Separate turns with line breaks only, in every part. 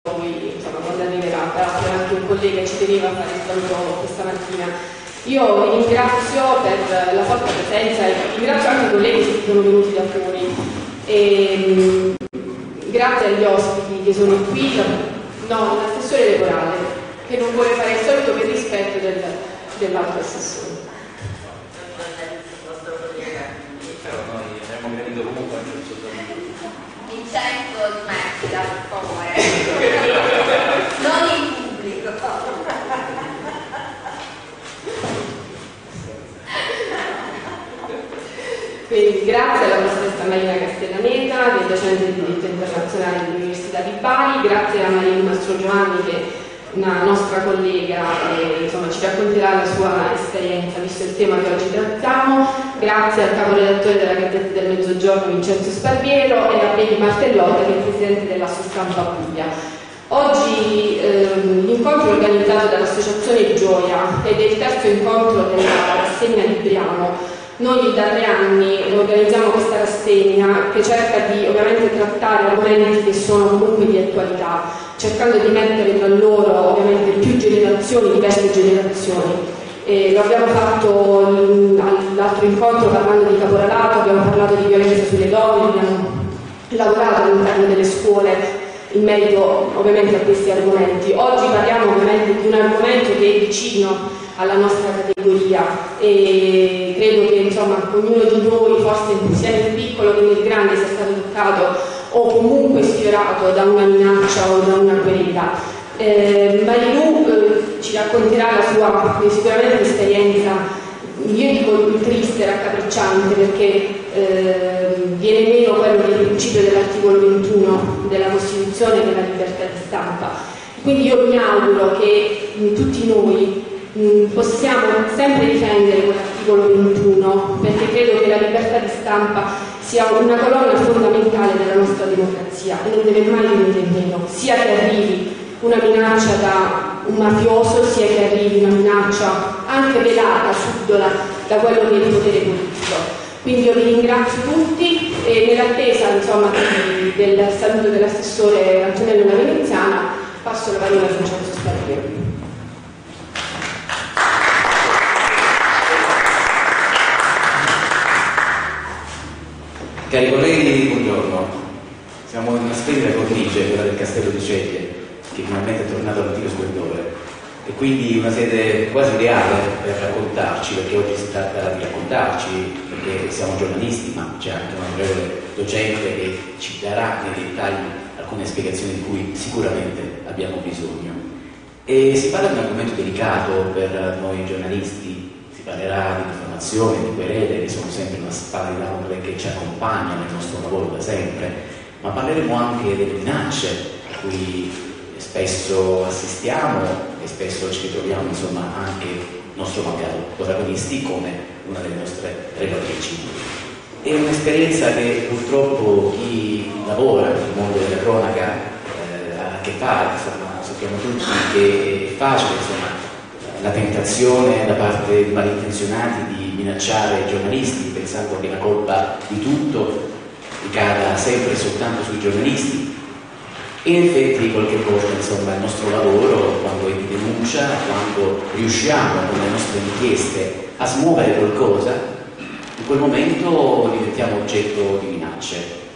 poi insomma quando arriverà, peraltro anche un collega ci teneva a fare il saluto questa mattina. Io vi ringrazio per la forte presenza e ringrazio anche i colleghi che sono venuti da fuori. E, grazie agli ospiti che sono qui, l'assessore Leporale, che non vuole fare il solito per rispetto dell'altro assessore.
Però noi abbiamo gradito comunque anche il suo saluto.
Vincenzo smettila, per favore. Non in pubblico.
Quindi grazie alla professoressa Marina Castellaneta, che è docente di diritto internazionale dell'Università di Bari, grazie a Marina Mastrogiovanni, che è una nostra collega e insomma, ci racconterà la sua esperienza visto il tema che oggi trattiamo, grazie al caporedattore della Gazzetta del Mezzogiorno Vincenzo Sparviero e a Peggy Martellotta, che è il presidente dell'Asso Stampa Puglia. Oggi l'incontro è organizzato dall'Associazione Gioia ed è il terzo incontro della rassegna Libriamo. Noi da 3 anni organizziamo questa rassegna che cerca di ovviamente trattare argomenti che sono comunque di attualità, cercando di mettere tra loro ovviamente più generazioni, diverse generazioni. Lo abbiamo fatto all'altro incontro parlando di caporalato, abbiamo parlato di violenza sulle donne, abbiamo lavorato all'interno delle scuole in merito ovviamente a questi argomenti. Oggi parliamo ovviamente di un argomento che è vicino alla nostra categoria e credo che insomma ognuno di noi, forse sia nel piccolo che nel grande, sia stato toccato o comunque sfiorato da una minaccia o da una querela. Marilu ci racconterà la sua sicuramente esperienza, io dico triste, raccapricciante, perché viene meno quello che è il principio dell'articolo 21 della Costituzione, che è la libertà di stampa. Quindi io mi auguro che tutti noi possiamo sempre difendere quell'articolo 21, perché credo che la libertà di stampa sia una colonna fondamentale della nostra democrazia e non deve mai venire meno, sia che arrivi una minaccia da un mafioso, sia che arrivi una minaccia anche velata, subdola, da quello che è il potere politico. Quindi io vi ringrazio tutti e nell'attesa insomma del saluto dell'assessore Antonello La Veneziana passo la parola a Vincenzo Sparviero.
Cari colleghi, buongiorno. Siamo in una splendida cornice, quella del Castello di Ceglie, che finalmente è tornato all'antico splendore, e quindi una sede quasi ideale per raccontarci, perché oggi si tratta di raccontarci, perché siamo giornalisti, ma c'è anche un onorevole docente che ci darà nei dettagli alcune spiegazioni di cui sicuramente abbiamo bisogno. E si parla di un argomento delicato per noi giornalisti. Si parlerà di diffamazione, di querele, che sono sempre una spada di Damocle che ci accompagna nel nostro lavoro da sempre, ma parleremo anche delle minacce a cui spesso assistiamo e spesso ci ritroviamo insomma anche il nostro malgrado protagonisti come una delle nostre relatrici. È un'esperienza che purtroppo chi lavora nel mondo della cronaca ha a che fare, insomma, sappiamo tutti che è facile insomma la tentazione da parte di malintenzionati di minacciare i giornalisti pensando che la colpa di tutto ricada sempre e soltanto sui giornalisti. E in effetti qualche volta insomma il nostro lavoro, quando è di denuncia, quando riusciamo con le nostre inchieste a smuovere qualcosa, in quel momento diventiamo oggetto di minacce.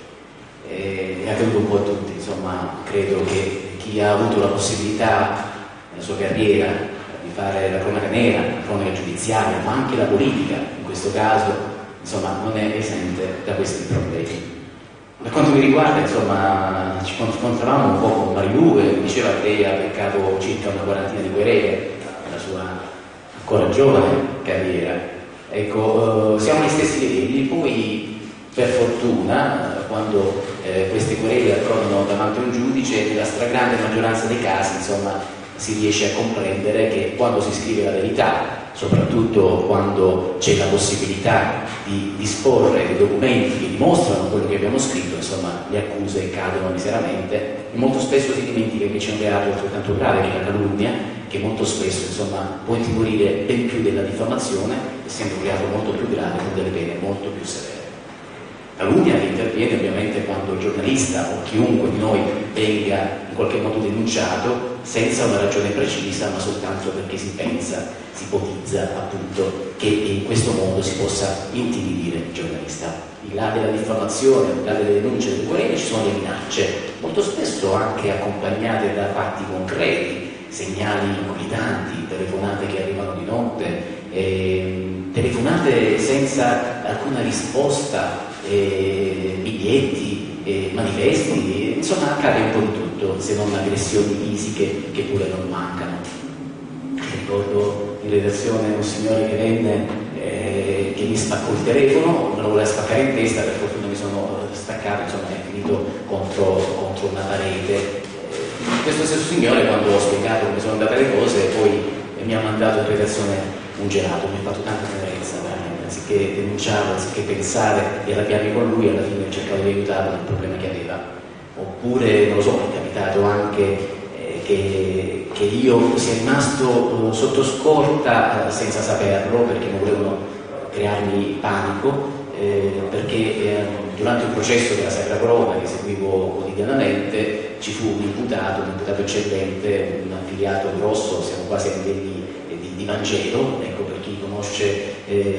È accaduto un po' a tutti, insomma credo che chi ha avuto la possibilità nella sua carriera di fare la cronaca nera, la cronaca giudiziaria, ma anche la politica, in questo caso, insomma, non è esente da questi problemi. Per quanto mi riguarda, insomma, ci confrontavamo un po' con Marilu e mi diceva che lei ha beccato circa una quarantina di querele nella sua ancora giovane carriera. Ecco, siamo agli stessi livelli, poi per fortuna, quando queste querele approdano davanti a un giudice, nella stragrande maggioranza dei casi, insomma, si riesce a comprendere che quando si scrive la verità, soprattutto quando c'è la possibilità di disporre dei documenti che dimostrano quello che abbiamo scritto, insomma le accuse cadono miseramente e molto spesso si dimentica che c'è un reato altrettanto grave che è la calunnia, che molto spesso insomma può intimorire ben più della diffamazione, essendo un reato molto più grave con delle pene molto più severe. Calunnia che interviene ovviamente quando il giornalista o chiunque di noi venga in qualche modo denunciato senza una ragione precisa, ma soltanto perché si pensa, si ipotizza appunto che in questo modo si possa intimidire il giornalista. Al là della diffamazione, al là delle denunce, delle querele, ci sono le minacce, molto spesso anche accompagnate da fatti concreti, segnali inquietanti, telefonate che arrivano di notte, telefonate senza alcuna risposta, biglietti, manifesti, insomma accade un po' di tutto, se non aggressioni fisiche che pure non mancano. Ricordo in redazione un signore che venne che mi spaccò il telefono, me lo voleva spaccare in testa, per fortuna mi sono staccato, insomma è finito contro una parete. Questo stesso signore, quando ho spiegato come sono andate le cose, poi mi ha mandato in redazione un gelato, mi ha fatto tanta tenerezza, anziché denunciarlo, anziché pensare e arrabbiarmi con lui, alla fine ho cercato di aiutarlo nel problema che aveva. Oppure, non lo so, è capitato anche che io sia rimasto sotto scorta senza saperlo, perché non volevano crearmi panico, perché durante un processo della Sacra Corona che seguivo quotidianamente ci fu un imputato eccellente, un affiliato grosso, siamo quasi a livelli di Vangelo, ecco, per chi conosce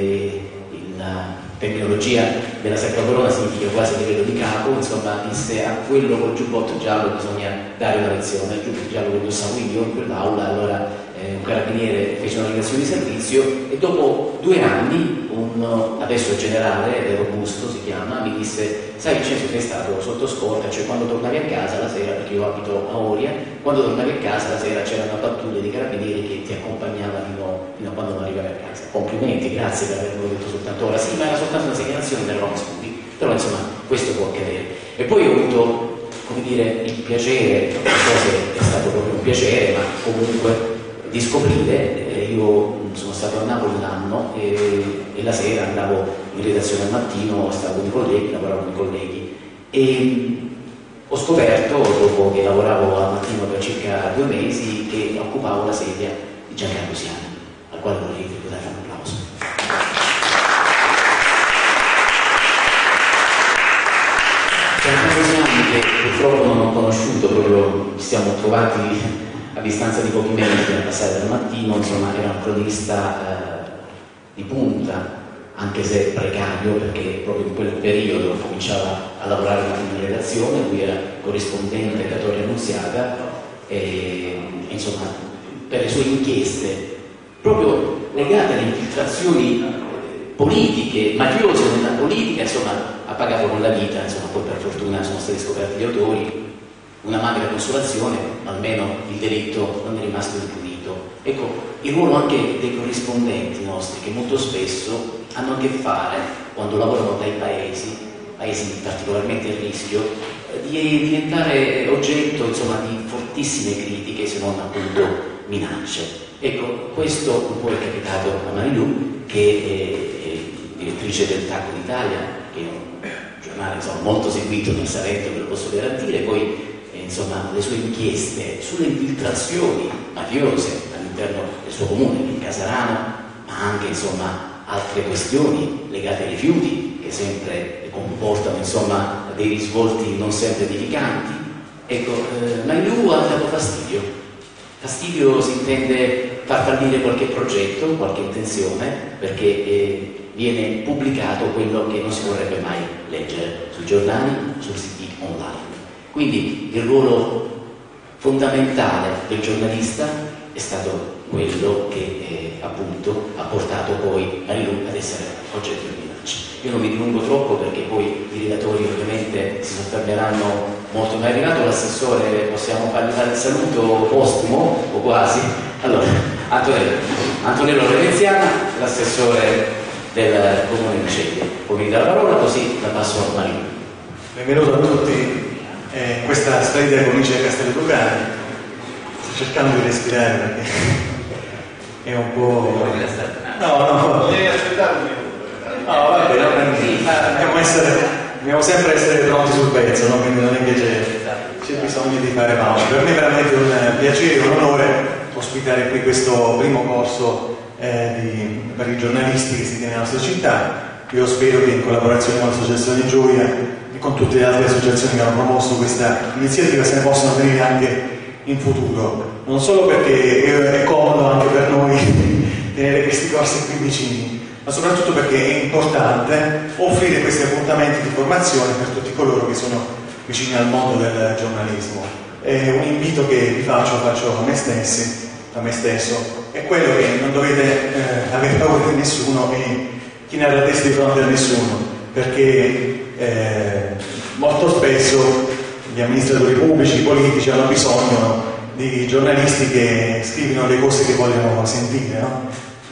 la terminologia della Sacra Corona significa quasi a livello di capo, insomma disse: a quello col giubbotto giallo bisogna dare una lezione, il giubbotto giallo lo indossavo io in quell'aula, allora un carabiniere fece una dichiarazione di servizio e dopo 2 anni adesso generale, Robusto si chiama, mi disse: sai Vincenzo, sei stato sotto scorta, cioè quando tornavi a casa la sera, perché io abito a Oria, quando tornavi a casa la sera c'era una pattuglia di carabinieri che ti accompagnava fino a quando non arrivavi a casa. Complimenti, grazie per averlo detto soltanto ora. Sì, ma era soltanto una segnalazione, non eravamo studi, però insomma questo può accadere. E poi ho avuto, come dire, il piacere, non so se è stato proprio un piacere, ma comunque di scoprire, io sono stato a Napoli un anno e la sera andavo in redazione al mattino, stavo con i colleghi, lavoravo con i colleghi e ho scoperto, dopo che lavoravo al mattino per circa 2 mesi, che occupavo la sedia di Giancarlo Siani, al quale vorrei tributare un applauso. Giancarlo Siani, che purtroppo non ho conosciuto, proprio ci siamo trovati a distanza di pochi mesi a passare dal mattino, insomma era un cronista di punta, anche se precario, perché proprio in quel periodo cominciava a lavorare in redazione, lui era corrispondente da Torre Annunziata e insomma per le sue inchieste proprio legate alle infiltrazioni politiche, mafiose nella politica, insomma ha pagato con la vita, insomma poi per fortuna sono stati scoperti gli autori, una magra consolazione, almeno il delitto non è rimasto impunito. Ecco, il ruolo anche dei corrispondenti nostri, che molto spesso hanno a che fare, quando lavorano dai paesi particolarmente a rischio, di diventare oggetto, insomma, di fortissime critiche, se non appunto minacce. Ecco, questo un po' è capitato a Marilu, che è direttrice del Tacco d'Italia, che è un giornale insomma, molto seguito nel Salento, ve lo posso garantire, poi insomma, le sue inchieste sulle infiltrazioni mafiose all'interno del suo comune, in Casarano, ma anche insomma, altre questioni legate ai rifiuti che sempre comportano insomma, dei risvolti non sempre edificanti. Ecco, Marilu ha dato fastidio. Fastidio si intende far fallire qualche progetto, qualche intenzione, perché viene pubblicato quello che non si vorrebbe mai leggere sui giornali, sui siti online. Quindi il ruolo fondamentale del giornalista è stato quello che appunto ha portato poi Marilu ad essere oggetto di minacce. Io non mi dilungo troppo perché poi i relatori ovviamente si soffermeranno molto. Ma è arrivato l'assessore, possiamo fargli fare il saluto postumo o quasi? Allora, Antonello Reveziana, l'assessore del Comune di Ceglie. Poi mi dà la parola così la passo a Marilu.
Benvenuto a tutti. Questa splendida provincia di Castello-Lucani, sto cercando di respirare perché è un po'... No, devi aspettare un minuto. No, vabbè, dobbiamo sempre essere pronti sul pezzo, no? Quindi non è che c'è bisogno di fare pausa. Per me è veramente un piacere e un onore ospitare qui questo primo corso per i giornalisti che si tiene nella nostra città. Io spero che in collaborazione con l'associazione Gioia con tutte le altre associazioni che hanno promosso questa iniziativa se ne possano avvenire anche in futuro, non solo perché è comodo anche per noi tenere questi corsi qui vicini, ma soprattutto perché è importante offrire questi appuntamenti di formazione per tutti coloro che sono vicini al mondo del giornalismo. È un invito che vi faccio a me stesso, è quello che non dovete avere paura di nessuno e chinare la testa di fronte a nessuno, perché molto spesso gli amministratori pubblici, i politici hanno bisogno di giornalisti che scrivono le cose che vogliono sentire, no?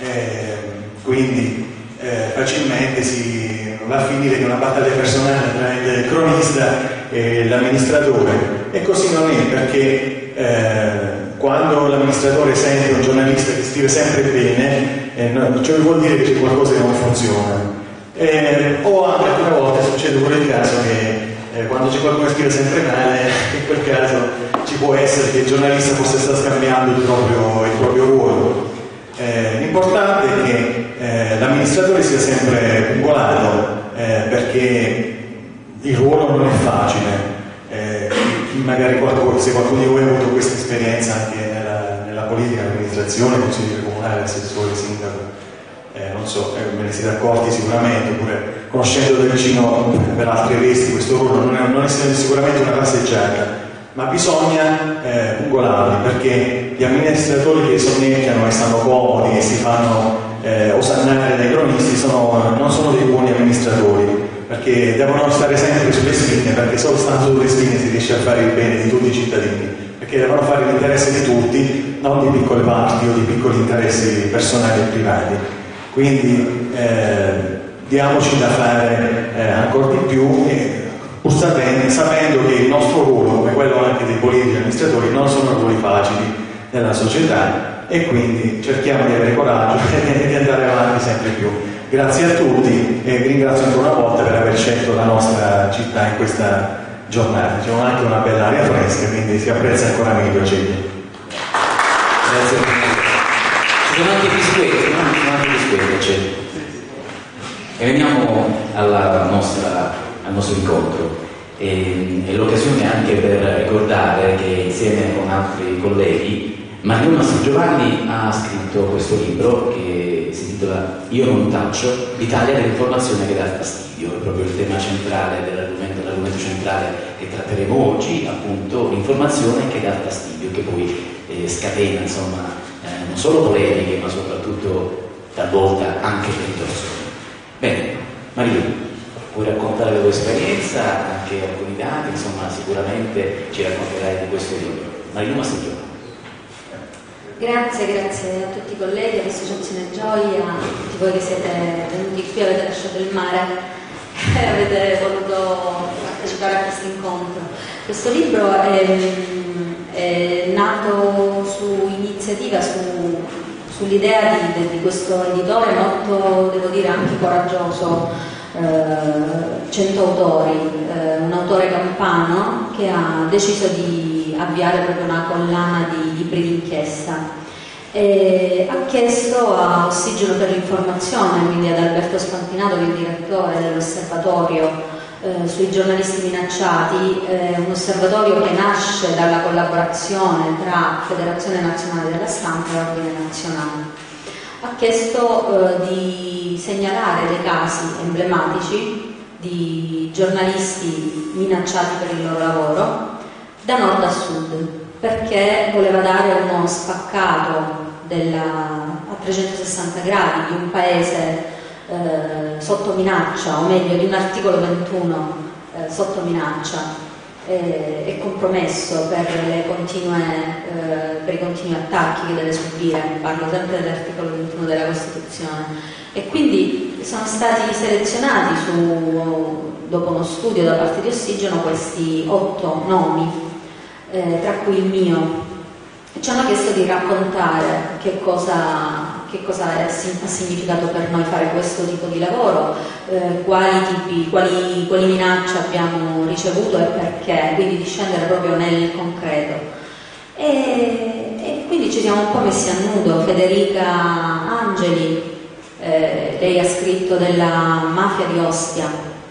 Quindi facilmente si va a finire che una battaglia personale tra il cronista e l'amministratore, e così non è, perché quando l'amministratore sente un giornalista che scrive sempre bene, ciò vuol dire che c'è qualcosa che non funziona. O anche alcune volte succede pure il caso che quando c'è qualcuno che scrive sempre male, in quel caso ci può essere che il giornalista forse sta scambiando il proprio ruolo. L'importante è che l'amministratore sia sempre pungolato, perché il ruolo non è facile. Magari se qualcuno di voi ha avuto questa esperienza anche nella politica, nell'amministrazione, consigliere comunale, assessore, sindaco, non so, ve ne siete accorti sicuramente, oppure conoscendo da vicino per altri vesti questo ruolo, non è sicuramente una passeggiata, ma bisogna pungolarli, perché gli amministratori che sonnecchiano e stanno comodi e si fanno osannare dai cronisti non sono dei buoni amministratori, perché devono stare sempre sulle spine, perché solo stando sulle spine si riesce a fare il bene di tutti i cittadini, perché devono fare l'interesse di tutti, non di piccole parti o di piccoli interessi personali e privati. Quindi diamoci da fare ancora di più, pur sapendo che il nostro ruolo, come quello anche dei politici e amministratori, non sono ruoli facili nella società, e quindi cerchiamo di avere coraggio e di andare avanti sempre più. Grazie a tutti e vi ringrazio ancora una volta per aver scelto la nostra città in questa giornata. C'è anche una bella aria fresca, quindi si apprezza ancora meglio Ceglie.
Grazie. Ci sono anche biscotti, no? Ci sono anche biscotti, Ceglie. E veniamo al nostro incontro. È l'occasione anche per ricordare che insieme con altri colleghi Mario Mastro Giovanni ha scritto questo libro che si intitola Io non taccio, l'Italia dell'informazione che dà fastidio. È proprio il tema centrale l'argomento centrale che tratteremo oggi, appunto l'informazione che dà fastidio, che poi scatena insomma non solo polemiche ma soprattutto talvolta anche peritorsoni. Bene, Maria, vuoi raccontare la tua esperienza, anche alcuni dati, insomma sicuramente ci racconterai di questo libro. Maria Mastro Giovanni.
Grazie a tutti i colleghi, all'Associazione Gioia, a tutti voi che siete venuti qui, avete lasciato il mare e avete voluto partecipare a questo incontro. Questo libro è nato su iniziativa, sull'idea di questo editore molto, devo dire, anche coraggioso, 100 autori, un autore campano che ha deciso di avviare proprio una collana di libri d'inchiesta. Ha chiesto a Ossigeno per l'informazione, quindi ad Alberto Spantinato, che è il direttore dell'osservatorio sui giornalisti minacciati, un osservatorio che nasce dalla collaborazione tra Federazione Nazionale della Stampa e Ordine Nazionale. Ha chiesto di segnalare dei casi emblematici di giornalisti minacciati per il loro lavoro da nord a sud, perché voleva dare uno spaccato a 360 gradi di un paese sotto minaccia, o meglio di un articolo 21 sotto minaccia e compromesso per i continui attacchi che deve subire. Parlo sempre dell'articolo 21 della Costituzione. E quindi sono stati selezionati dopo uno studio da parte di Ossigeno questi 8 nomi, tra cui il mio. Ci hanno chiesto di raccontare che cosa ha significato per noi fare questo tipo di lavoro, quali minacce abbiamo ricevuto e perché, quindi di scendere proprio nel concreto. E quindi ci siamo un po' messi a nudo. Federica Angeli, lei ha scritto della mafia di Ostia,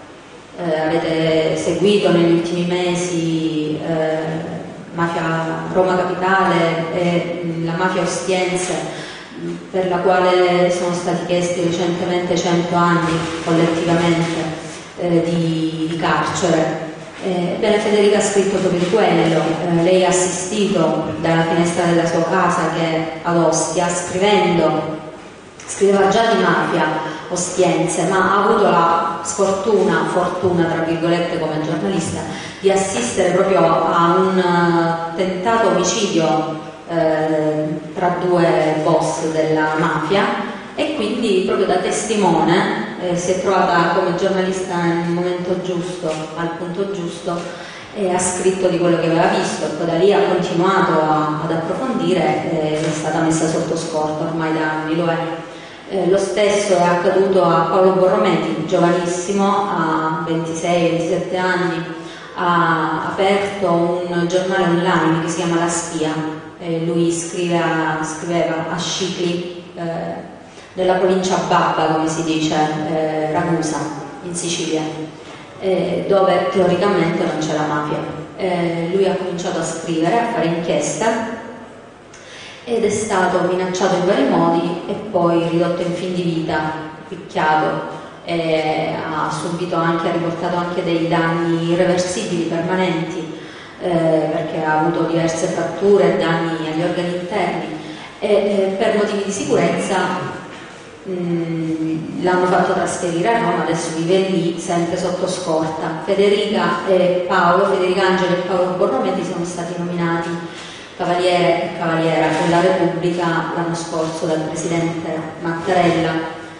avete seguito negli ultimi mesi Mafia Roma Capitale e la mafia ostiense, per la quale sono stati chiesti recentemente 100 anni collettivamente di carcere. Bene, Federica ha scritto proprio di quello. Lei ha assistito dalla finestra della sua casa, che ad Ostia, scriveva già di mafia ostiense, ma ha avuto la fortuna tra virgolette come giornalista, di assistere proprio a un tentato omicidio tra due boss della mafia, e quindi proprio da testimone si è trovata come giornalista nel momento giusto, al punto giusto, e ha scritto di quello che aveva visto, e poi da lì ha continuato ad approfondire, è stata messa sotto scorta, ormai da anni lo è. Lo stesso è accaduto a Paolo Borrometi, giovanissimo, a 26-27 anni, ha aperto un giornale online che si chiama La Spia. Lui scriveva a Scicli, nella provincia Babba, come si dice, Ragusa, in Sicilia, dove teoricamente non c'è la mafia. Lui ha cominciato a scrivere, a fare inchiesta, ed è stato minacciato in vari modi e poi ridotto in fin di vita, picchiato, ha riportato anche dei danni irreversibili, permanenti, perché ha avuto diverse fratture e danni agli organi interni, e per motivi di sicurezza l'hanno fatto trasferire a Roma, adesso vive lì, sempre sotto scorta. Federica Angela e Paolo Borrometi sono stati nominati cavaliere e cavaliera con la Repubblica l'anno scorso dal presidente Mattarella.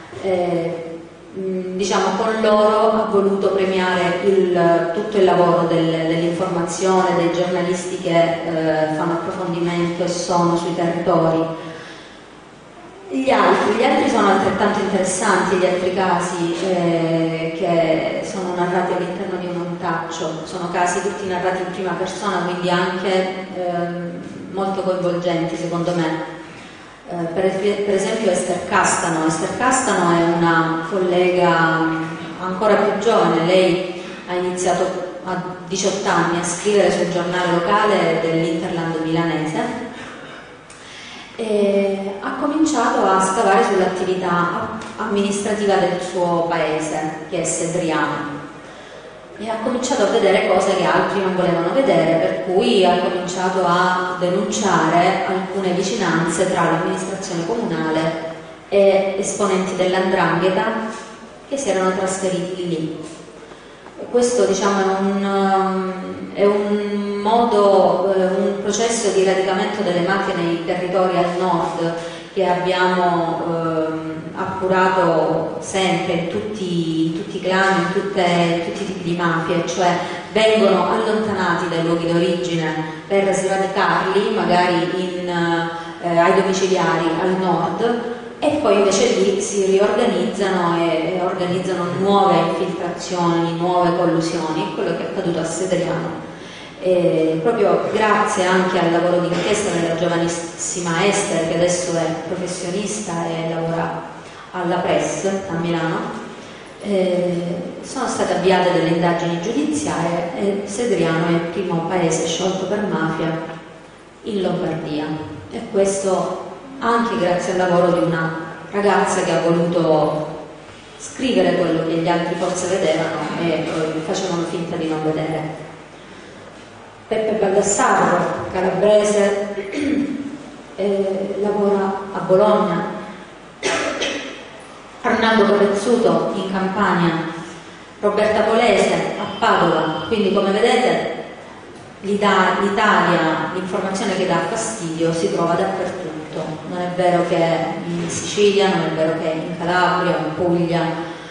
Diciamo, con loro ha voluto premiare tutto il lavoro dell'informazione, dei giornalisti che fanno approfondimento e sono sui territori. Gli altri sono altrettanto interessanti, gli altri casi che sono narrati all'interno di un montaccio, sono casi tutti narrati in prima persona, quindi anche molto coinvolgenti secondo me. Per esempio Ester Castano è una collega ancora più giovane. Lei ha iniziato a 18 anni a scrivere sul giornale locale dell'Interland milanese, e ha cominciato a scavare sull'attività amministrativa del suo paese, che è Sedriano, e ha cominciato a vedere cose che altri non volevano vedere, per cui ha cominciato a denunciare alcune vicinanze tra l'amministrazione comunale e esponenti dell''ndrangheta che si erano trasferiti lì. E questo, diciamo, è un processo di radicamento delle mafie nei territori al nord che abbiamo appurato sempre in tutti i clan, in tutti i tipi di mafie, cioè vengono allontanati dai luoghi d'origine per sradicarli magari ai domiciliari al nord, e poi invece lì si riorganizzano e organizzano nuove infiltrazioni, nuove collusioni. È quello che è accaduto a Sedriano. Proprio grazie anche al lavoro di inchiesta della giovanissima Ester, che adesso è professionista e lavora alla Press a Milano, sono state avviate delle indagini giudiziarie e Sedriano è il primo paese sciolto per mafia in Lombardia, e questo anche grazie al lavoro di una ragazza che ha voluto scrivere quello che gli altri forse vedevano e facevano finta di non vedere. Peppe Baldassarro, calabrese, lavora a Bologna. Arnaldo Capezzuto in Campania, Roberta Polese a Padova. Quindi, come vedete, l'Italia, l'informazione che dà fastidio si trova dappertutto. Non è vero che è in Sicilia, non è vero che è in Calabria, in Puglia.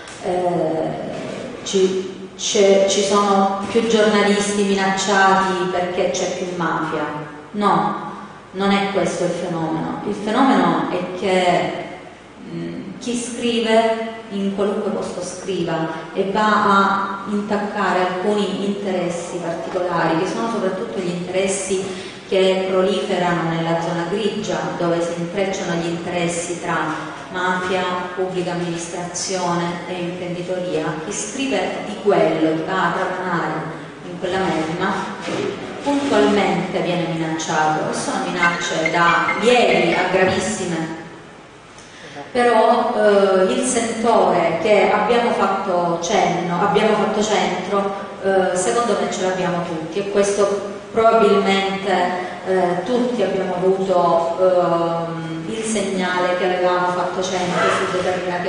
Ci sono più giornalisti minacciati perché c'è più mafia. No, non è questo il fenomeno. Il fenomeno è che chi scrive in qualunque posto scriva e va a intaccare alcuni interessi particolari, che sono soprattutto gli interessi che proliferano nella zona grigia, dove si intrecciano gli interessi tra mafia, pubblica amministrazione e imprenditoria. Chi scrive di quello, chi va a trapanare in quella melma, puntualmente viene minacciato, e sono minacce da lievi a gravissime. Però il sentore che abbiamo fatto centro, secondo me ce l'abbiamo tutti, e questo probabilmente tutti abbiamo avuto il segnale che avevamo fatto centro su determinati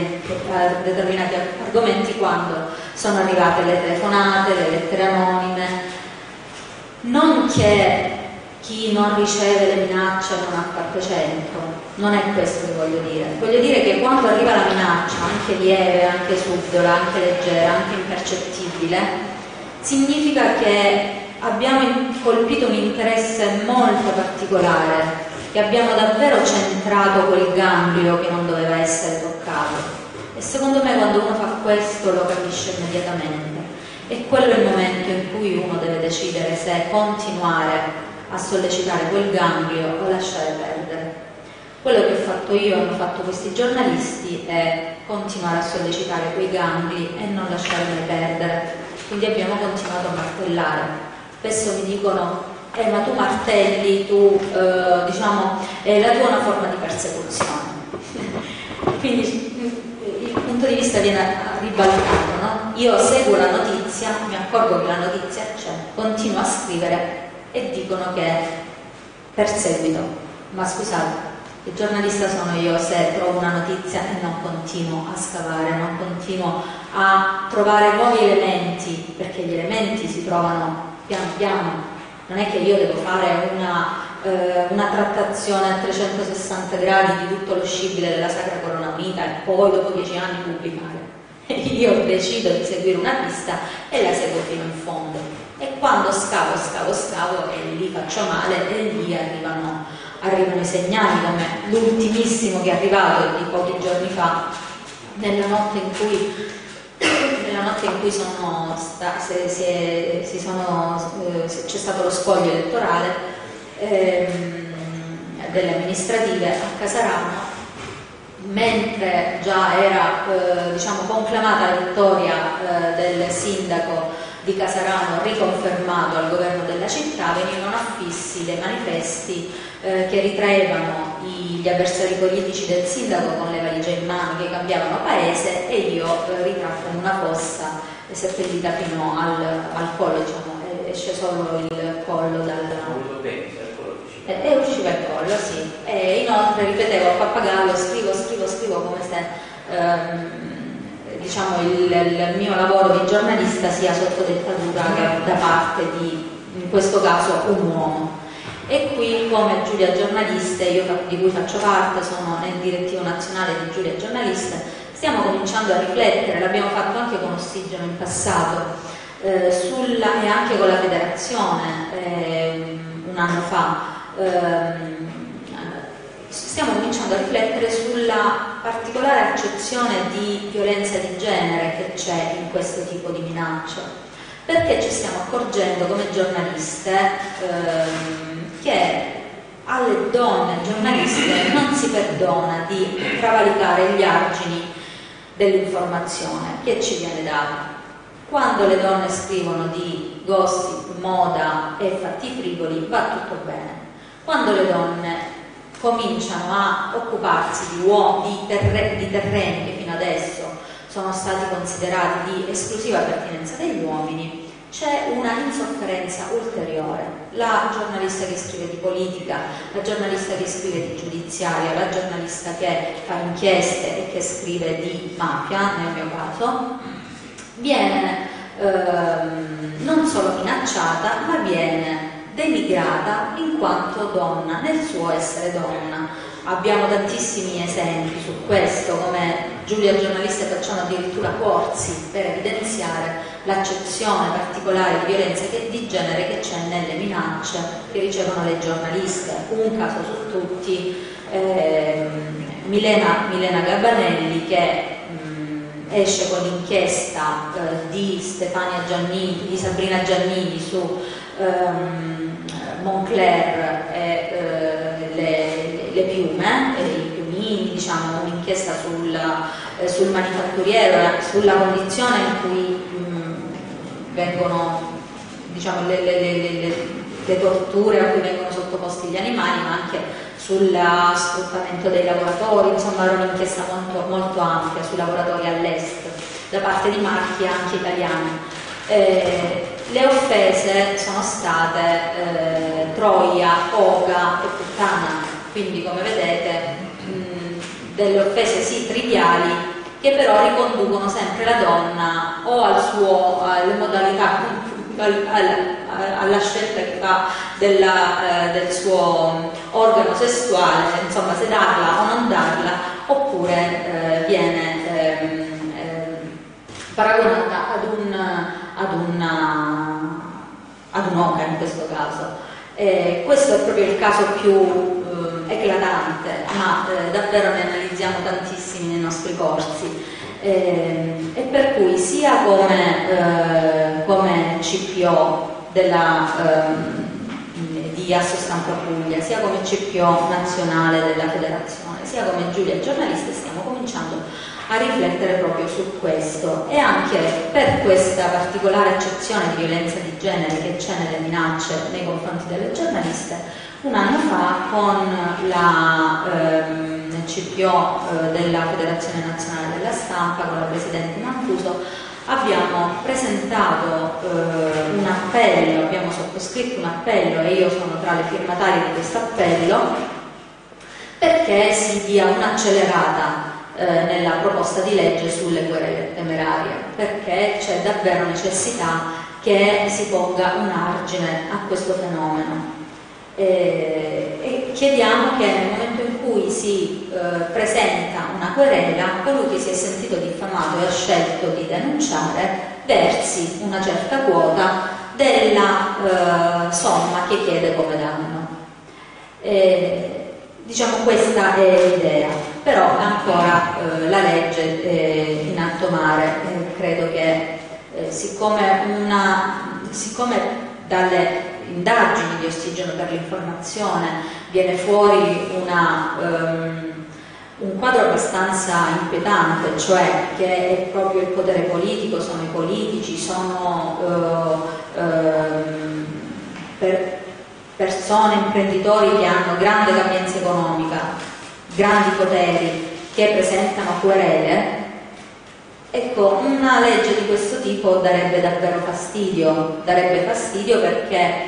argomenti quando sono arrivate le telefonate, le lettere anonime. Non che chi non riceve le minacce non ha fatto centro, non è questo che voglio dire che quando arriva la minaccia, anche lieve, anche subdola, anche leggera, anche impercettibile, significa che abbiamo colpito un interesse molto particolare, che abbiamo davvero centrato quel ganglio che non doveva essere toccato. E secondo me quando uno fa questo lo capisce immediatamente, e quello è il momento in cui uno deve decidere se continuare a sollecitare quel ganglio o lasciare perdere. Quello che ho fatto io, hanno fatto questi giornalisti, è continuare a sollecitare quei gangli e non lasciarli perdere. Quindi abbiamo continuato a martellare. Spesso mi dicono ma tu martelli, tu diciamo la tua è una forma di persecuzione. Quindi il punto di vista viene ribaltato, no? Io seguo la notizia, mi accorgo che la notizia c'è, continuo a scrivere e dicono che perseguito. Ma scusate, il giornalista sono io se trovo una notizia e non continuo a scavare, non continuo a trovare nuovi elementi, perché gli elementi si trovano piano piano. Non è che io devo fare una trattazione a 360 gradi di tutto lo scibile della Sacra Corona Unita e poi dopo 10 anni pubblicare. Io decido di seguire una pista e la seguo fino in fondo. E quando scavo e lì faccio male e lì arrivano i segnali, come l'ultimissimo che è arrivato di pochi giorni fa, nella notte in cui c'è stato lo spoglio elettorale delle amministrative a Casarano, mentre già era conclamata la vittoria del sindaco di Casarano, riconfermato al governo della città, venivano affissi dei manifesti che ritraevano gli avversari politici del sindaco con le valigie in mano che cambiavano paese, e io ritratto in una fossa seppellita fino al collo, esce solo il collo e usciva il collo, sì. E inoltre ripetevo a pappagallo, scrivo come se il mio lavoro di giornalista sia sotto dettatura da parte di, in questo caso, un uomo. E qui, come Giulia Giornaliste, di cui faccio parte, sono nel direttivo nazionale di Giulia Giornaliste, stiamo cominciando a riflettere, l'abbiamo fatto anche con Ossigeno in passato, e anche con la federazione un anno fa, stiamo cominciando a riflettere sulla particolare accezione di violenza di genere che c'è in questo tipo di minacce, perché ci stiamo accorgendo come giornaliste che alle donne giornaliste non si perdona di travalicare gli argini dell'informazione che ci viene data. Quando le donne scrivono di gossip, moda e fatti frivoli va tutto bene. Quando le donne cominciano a occuparsi di terreni che fino adesso sono stati considerati di esclusiva pertinenza degli uomini, c'è una insofferenza ulteriore. La giornalista che scrive di politica, la giornalista che scrive di giudiziaria, la giornalista che fa inchieste e che scrive di mafia, nel mio caso, viene non solo minacciata, ma viene denigrata in quanto donna, nel suo essere donna. Abbiamo tantissimi esempi su questo, come Giulia Giornaliste facciamo addirittura corsi per evidenziare l'accezione particolare di violenza di genere che c'è nelle minacce che ricevono le giornaliste. Un caso su tutti, Milena Gabanelli, che esce con l'inchiesta di Sabrina Giannini su Moncler e le piume, i piumini, diciamo, un'inchiesta sul manifatturiero, sulla condizione in cui vengono, diciamo, le torture a cui vengono sottoposti gli animali, ma anche sul sfruttamento dei lavoratori. Insomma, era un'inchiesta molto, molto ampia sui lavoratori all'est da parte di marchi anche italiani. Le offese sono state troia, oca e puttana, quindi come vedete delle offese sì triviali, che però riconducono sempre la donna o alle modalità, alla scelta che fa del suo organo sessuale, insomma, se darla o non darla, oppure viene paragonata ad un'oca in questo caso. Questo è proprio il caso più eclatante, ma davvero ne analizziamo tantissimi nei nostri corsi, e per cui sia come CPO di Asso Stampa Puglia, sia come CPO nazionale della federazione, sia come Giulia giornalista, stiamo cominciando a riflettere proprio su questo, e anche per questa particolare accezione di violenza di genere che c'è nelle minacce nei confronti delle giornaliste. Un anno fa, con la CPO della Federazione Nazionale della Stampa, con la Presidente Mancuso, abbiamo presentato un appello, abbiamo sottoscritto un appello, e io sono tra le firmatarie di questo appello, perché si dia un'accelerata nella proposta di legge sulle querele temerarie, perché c'è davvero necessità che si ponga un argine a questo fenomeno. E chiediamo che nel momento in cui si presenta una querela, colui che si è sentito diffamato e ha scelto di denunciare versi una certa quota della somma che chiede come danno. Diciamo, questa è l'idea, però ancora la legge è in alto mare. Credo che siccome dalle indagini di Ossigeno per l'Informazione viene fuori un quadro abbastanza inquietante, cioè che è proprio il potere politico, sono i politici, sono persone, imprenditori che hanno grande capienza economica, grandi poteri, che presentano querele. Ecco, una legge di questo tipo darebbe davvero fastidio, perché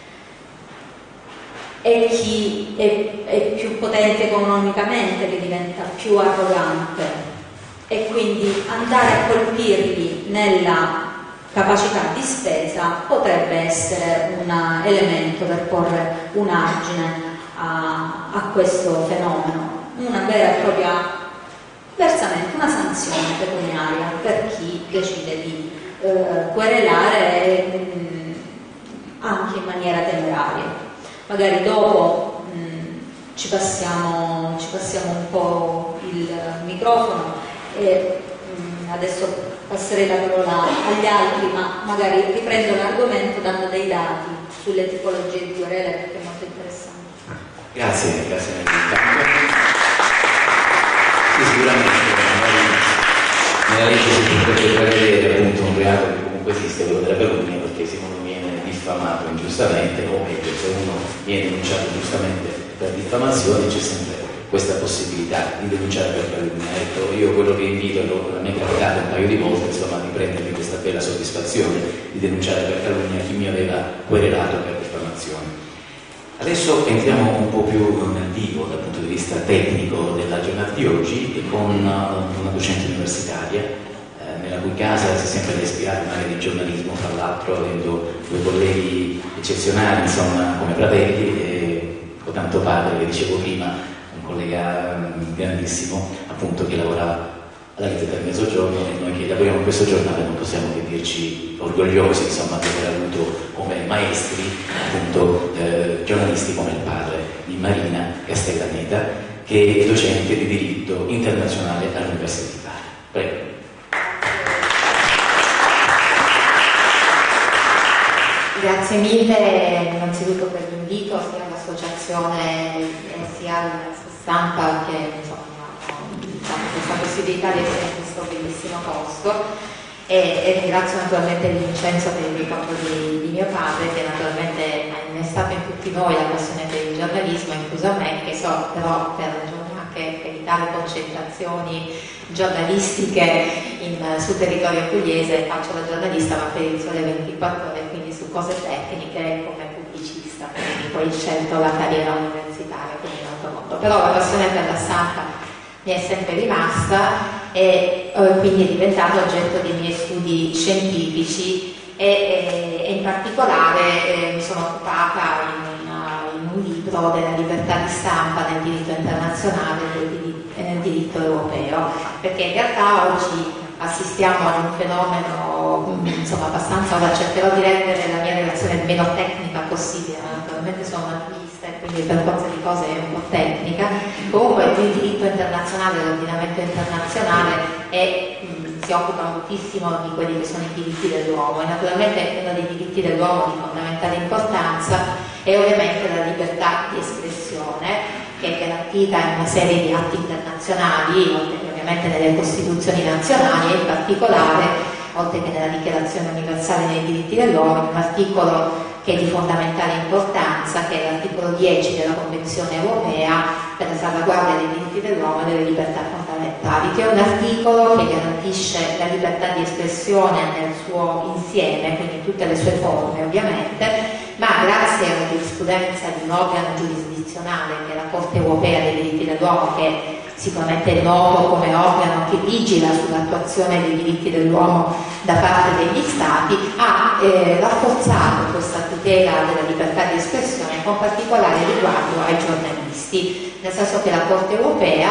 è chi è più potente economicamente che diventa più arrogante, e quindi andare a colpirli nella capacità di spesa potrebbe essere un elemento per porre un argine a questo fenomeno, una vera e propria, versamente una sanzione pecuniaria per chi decide di querelare anche in maniera temeraria. Magari dopo ci passiamo un po' il microfono, e adesso passerei la parola agli altri, ma magari riprendo l'argomento dando dei dati sulle tipologie di querele, perché è molto interessante.
Grazie sì, sicuramente nella legge si potrebbe prevedere appunto un reato che comunque esiste, quello della calunnia, perché se uno viene diffamato ingiustamente, o meglio, se uno viene denunciato giustamente per diffamazione, c'è sempre questa possibilità di denunciare per calunnia. Ecco, io quello che invito, a me è capitato un paio di volte, insomma, di prendermi questa bella soddisfazione di denunciare per calunnia chi mi aveva querelato per diffamazione. Adesso entriamo un po' più nel vivo dal punto di vista tecnico della giornata di oggi, con una docente universitaria nella cui casa si è sempre ispirato un'area di giornalismo, tra l'altro avendo due colleghi eccezionali, insomma, come fratelli, e con tanto padre, che dicevo prima, un collega grandissimo, appunto, che lavora alla Rete del Mezzogiorno, e noi che lavoriamo in questo giornale non possiamo che dirci orgogliosi, insomma, di aver avuto come maestri appunto giornalisti come il padre di Marina Castellaneta, che è docente di diritto internazionale all'Università di Bari. Prego.
Grazie mille innanzitutto per l'invito sia all'associazione sia alla stampa che insomma, hanno questa possibilità di essere in questo bellissimo posto e ringrazio naturalmente Vincenzo per il ricordo di mio padre che naturalmente ha innestato in tutti noi la passione per il giornalismo, incluso a me, che so però per anche evitare concentrazioni giornalistiche sul territorio pugliese, faccio la giornalista ma per il Sole 24 Ore, quindi su cose tecniche come pubblicista, quindi poi ho scelto la carriera universitaria, quindi in altro mondo. Però la passione per la stampa mi è sempre rimasta e quindi è diventato oggetto dei miei studi scientifici e in particolare mi sono occupata in un libro della libertà di stampa nel diritto internazionale e nel diritto europeo, perché in realtà oggi assistiamo ad un fenomeno insomma abbastanza, ora cercherò di rendere la mia relazione il meno tecnica possibile, naturalmente sono una giurista e quindi per forza di cose è un po' tecnica. Comunque il diritto internazionale, l'ordinamento internazionale si occupa moltissimo di quelli che sono i diritti dell'uomo e naturalmente uno dei diritti dell'uomo di fondamentale importanza è ovviamente la libertà di espressione, che è garantita in una serie di atti internazionali, oltre che ovviamente nelle costituzioni nazionali e in particolare, oltre che nella Dichiarazione universale dei diritti dell'uomo, in un articolo che è di fondamentale importanza, che è l'articolo 10 della Convenzione europea per la salvaguardia dei diritti dell'uomo e delle libertà fondamentali, che è un articolo che garantisce la libertà di espressione nel suo insieme, quindi in tutte le sue forme ovviamente, ma grazie alla giurisprudenza di un organo giurisdizionale che è la Corte europea dei diritti dell'uomo, che sicuramente è noto come organo che vigila sull'attuazione dei diritti dell'uomo da parte degli Stati, ha rafforzato questa tutela della libertà di espressione con particolare riguardo ai giornalisti, nel senso che la Corte europea,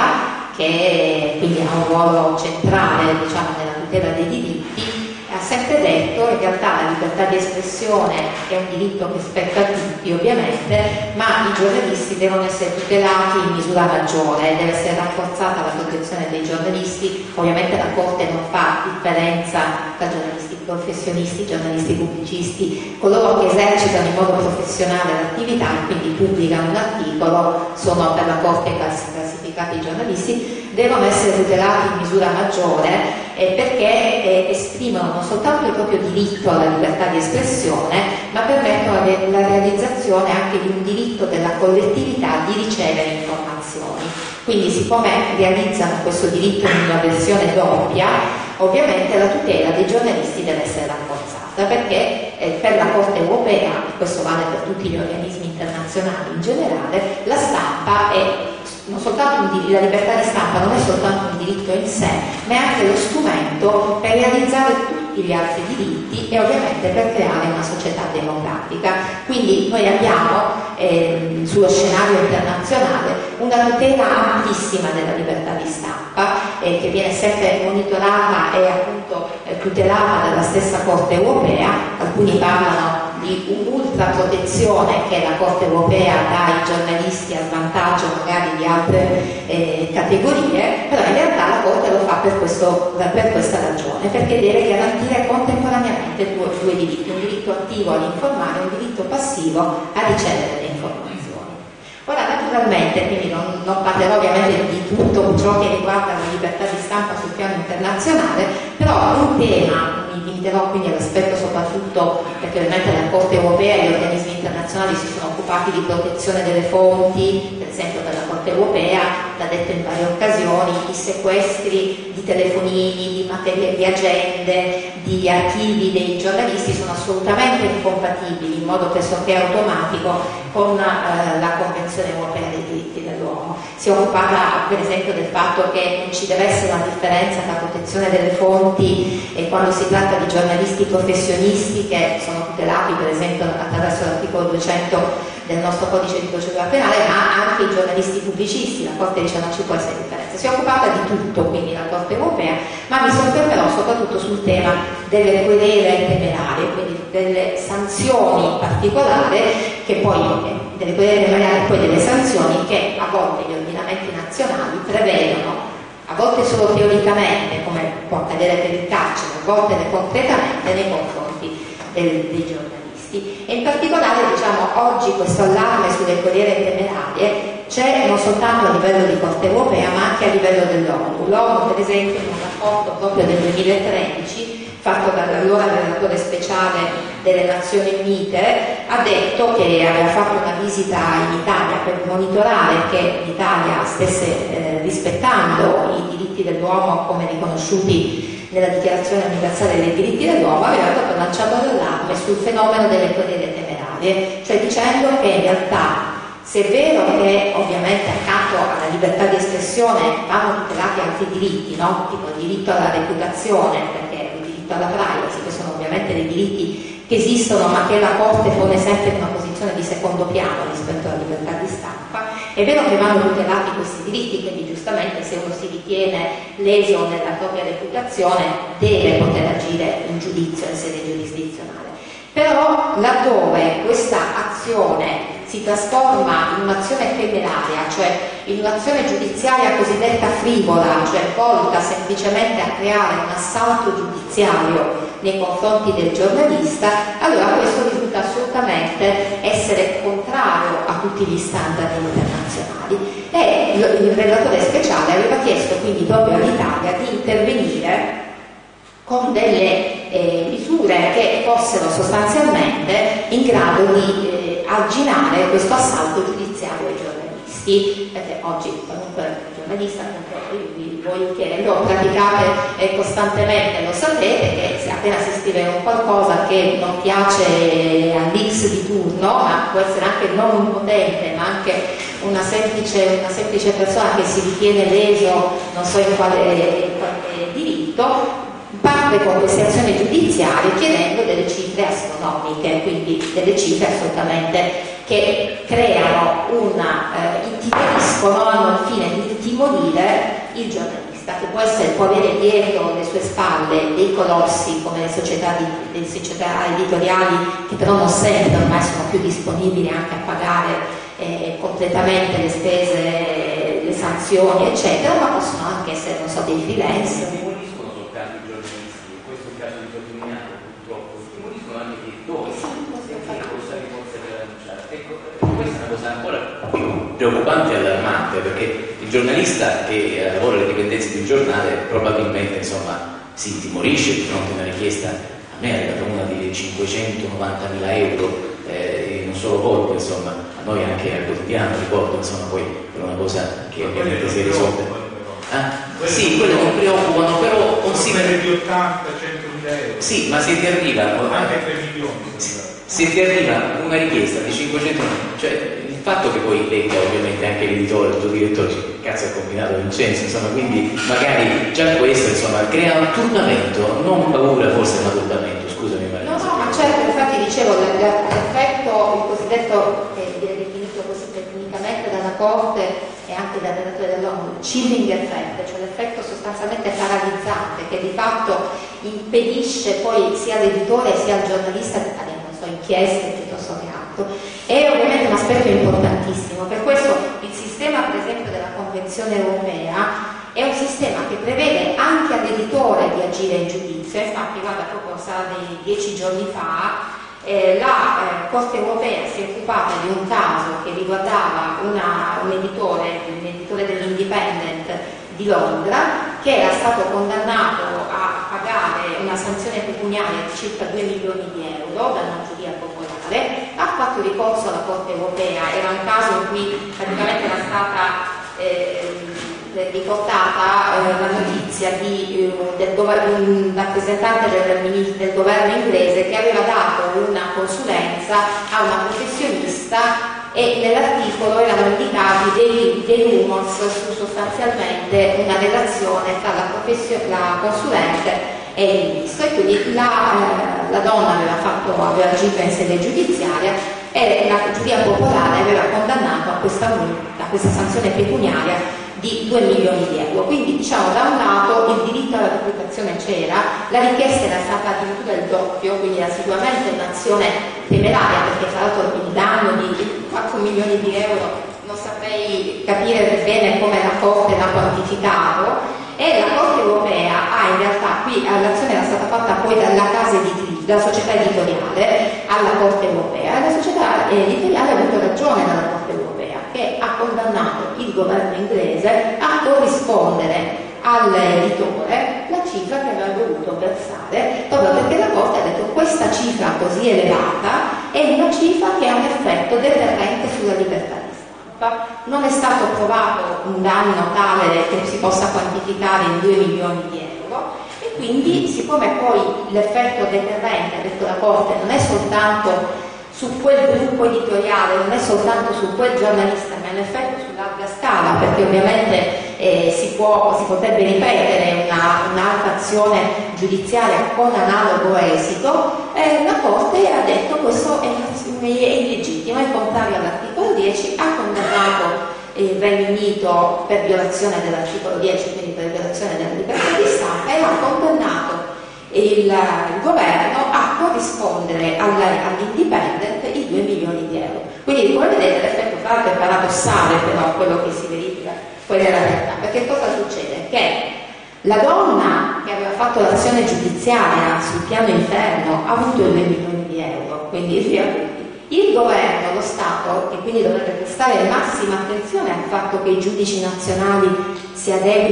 che quindi ha un ruolo centrale diciamo, nella tutela dei diritti, ha sempre detto in realtà la libertà di espressione è un diritto che spetta a tutti ovviamente, ma i giornalisti devono essere tutelati in misura maggiore, deve essere rafforzata la protezione dei giornalisti. Ovviamente la Corte non fa differenza tra giornalisti professionisti, giornalisti pubblicisti, coloro che esercitano in modo professionale l'attività e quindi pubblicano un articolo, sono per la Corte classificati i giornalisti, devono essere tutelati in misura maggiore perché esprimono non soltanto il proprio diritto alla libertà di espressione, ma permettono la realizzazione anche di un diritto della collettività di ricevere informazioni. Quindi siccome realizzano questo diritto in una versione doppia, ovviamente la tutela dei giornalisti deve essere rafforzata, perché per la Corte europea, e questo vale per tutti gli organismi internazionali in generale, la stampa è non soltanto la libertà di stampa non è soltanto un diritto in sé, ma è anche lo strumento per realizzare tutti gli altri diritti e ovviamente per creare una società democratica. Quindi noi abbiamo sullo scenario internazionale una tutela amplissima della libertà di stampa che viene sempre monitorata e appunto tutelata dalla stessa Corte europea. Alcuni parlano di un'ultra protezione che la Corte europea dà ai giornalisti a svantaggio magari di altre categorie, però in realtà la Corte lo fa per questa ragione, perché deve garantire contemporaneamente due diritti, un diritto attivo all'informare e un diritto passivo a ricevere le informazioni. Ora naturalmente, quindi non parlerò ovviamente di tutto ciò che riguarda la libertà di stampa sul piano internazionale, però un tema, mi limiterò quindi all'aspetto soprattutto perché ovviamente la Corte europea e gli organismi internazionali si sono occupati di protezione delle fonti, per esempio per la Corte europea, l'ha detto in varie occasioni, i sequestri di telefonini, di materie, di agende, di archivi dei giornalisti sono assolutamente incompatibili in modo pressoché automatico con la Convenzione europea dei diritti dell'uomo. Si è occupata per esempio del fatto che non ci deve essere una differenza tra protezione delle fonti e quando si tratta di giornalisti professionisti che sono tutelati per esempio attraverso l'articolo 200 del nostro codice di procedura penale, ma anche i giornalisti pubblicisti. La Corte dice non ci può essere differenza. Si è occupata di tutto quindi la Corte europea, ma mi soffermerò soprattutto sul tema delle querele temerarie, quindi delle sanzioni particolari che poi delle querele temerarie e poi delle sanzioni che a volte gli ordinamenti nazionali prevedono, a volte solo teoricamente come può accadere per il carcere, a volte concretamente nei confronti dei giornalisti. giornalisti, e in particolare oggi questo allarme sulle corriere temerarie c'è non soltanto a livello di Corte Europea ma anche a livello dell'ONU. L'ONU per esempio in un rapporto proprio del 2013 fatto dall'allora relatore speciale delle Nazioni Unite ha detto che aveva fatto una visita in Italia per monitorare che l'Italia stesse rispettando i diritti dell'uomo come riconosciuti nella Dichiarazione Universale dei Diritti dell'Uomo, aveva proprio lanciato l'allarme sul fenomeno delle corriere temerarie, cioè dicendo che in realtà, se è vero che ovviamente accanto alla libertà di espressione vanno tutelati altri diritti, no? Tipo il diritto alla reputazione, perché il diritto alla privacy, che sono ovviamente dei diritti che esistono ma che la Corte pone sempre in una posizione di secondo piano rispetto alla libertà di stampa, è vero che vanno tutelati questi diritti, quindi giustamente se uno si ritiene leso nella propria reputazione deve poter agire in giudizio in sede giurisdizionale. Però laddove questa azione si trasforma in un'azione temeraria, cioè in un'azione giudiziaria cosiddetta frivola, cioè volta semplicemente a creare un assalto giudiziario nei confronti del giornalista, allora questo risulta assolutamente essere contrario a tutti gli standard internazionali. E il relatore speciale aveva chiesto quindi proprio all'Italia di intervenire con delle misure che fossero sostanzialmente in grado di arginare questo assalto giudiziario ai giornalisti, perché oggi qualunque giornalista, voi che lo praticate costantemente lo sapete che se appena si scrive un qualcosa che non piace all'X di turno, ma può essere anche non un potente, ma anche una semplice persona che si ritiene leso non so in quale diritto, parte con queste azioni giudiziarie chiedendo delle cifre astronomiche, quindi delle cifre assolutamente che creano intimoriscono, hanno il fine di intimorire il giornalista, che può avere dietro le sue spalle dei colossi come le società editoriali, che però non sempre ormai sono più disponibili anche a pagare completamente le spese, le sanzioni eccetera, ma possono anche essere, non so, dei freelance.
Ancora più preoccupante e allarmante, perché il giornalista che lavora alle dipendenze di un giornale probabilmente si intimorisce di fronte a una richiesta. A me è arrivata una di 590.000 euro in un solo colpo, a noi anche al quotidiano ricordo, poi per una cosa che ovviamente si è risolta. Sì, quello non preoccupano, però considerano
di 80-100.000 euro.
Sì, ma se ti arriva
anche 3 milioni.
Se ti arriva una richiesta di 500, cioè il fatto che poi legga ovviamente anche l'editore, il tuo direttore, che cazzo ha combinato Vincenzo, quindi magari già questo crea un turbamento, non paura forse ma turbamento, scusami Maria.
No, ma certo, infatti dicevo l'effetto, il cosiddetto, che viene definito così tecnicamente dalla Corte e anche dal relatore dell'ONU, chilling effect, cioè l'effetto sostanzialmente paralizzante che di fatto impedisce poi sia all'editore sia al giornalista di fare inchieste piuttosto che altro. È ovviamente un aspetto importantissimo, per questo il sistema per esempio della Convenzione Europea è un sistema che prevede anche all'editore di agire in giudizio. Infatti guarda, proprio sarà di 10 giorni fa la Corte Europea si è occupata di un caso che riguardava un editore dell'Independent di Londra, che era stato condannato a pagare una sanzione pecuniaria di circa 2 milioni di euro da una giuria popolare, ha fatto ricorso alla Corte Europea. Era un caso in cui praticamente era stata riportata la notizia di un rappresentante del governo inglese che aveva dato una consulenza a una professionista, e nell'articolo erano indicati dei rumors su sostanzialmente una relazione tra la consulente e il ministro, e quindi la donna aveva agito in sede giudiziaria e la giuria popolare aveva condannato a questa sanzione pecuniaria di 2 milioni di euro. Quindi da un lato il diritto alla reputazione c'era, la richiesta era stata addirittura il doppio, quindi era sicuramente un'azione temeraria, perché tra l'altro il danno di 4 milioni di euro non saprei capire bene come la Corte l'ha quantificato, e la Corte Europea ha in realtà qui l'azione era stata fatta poi dalla casa editrice, dalla società editoriale alla Corte Europea, e la società editoriale ha avuto ragione dalla Corte Europea, che ha condannato il governo inglese a corrispondere all'editore la cifra che aveva dovuto versare, proprio perché la Corte ha detto questa cifra così elevata è una cifra che ha un effetto deterrente sulla libertà di stampa. Non è stato trovato un danno tale che si possa quantificare in 2 milioni di euro, e quindi siccome poi l'effetto deterrente, ha detto la Corte, non è soltanto su quel gruppo editoriale, non è soltanto su quel giornalista, ma è un effetto su larga scala, perché ovviamente si potrebbe ripetere un'altra azione giudiziaria con analogo esito. La Corte ha detto che questo è illegittimo, è contrario all'articolo 10, ha condannato il Regno Unito per violazione dell'articolo 10, quindi per violazione della libertà di stampa, e ha condannato il governo a corrispondere all'Independent i 2 milioni di euro. Quindi come vedete l'effetto fatto è paradossale, però quello che si verifica poi nella realtà, perché cosa succede? Che la donna che aveva fatto l'azione giudiziaria sul piano interno ha avuto i 2 milioni di euro, quindi via. Il governo, lo Stato, che quindi dovrebbe prestare massima attenzione al fatto che i giudici nazionali si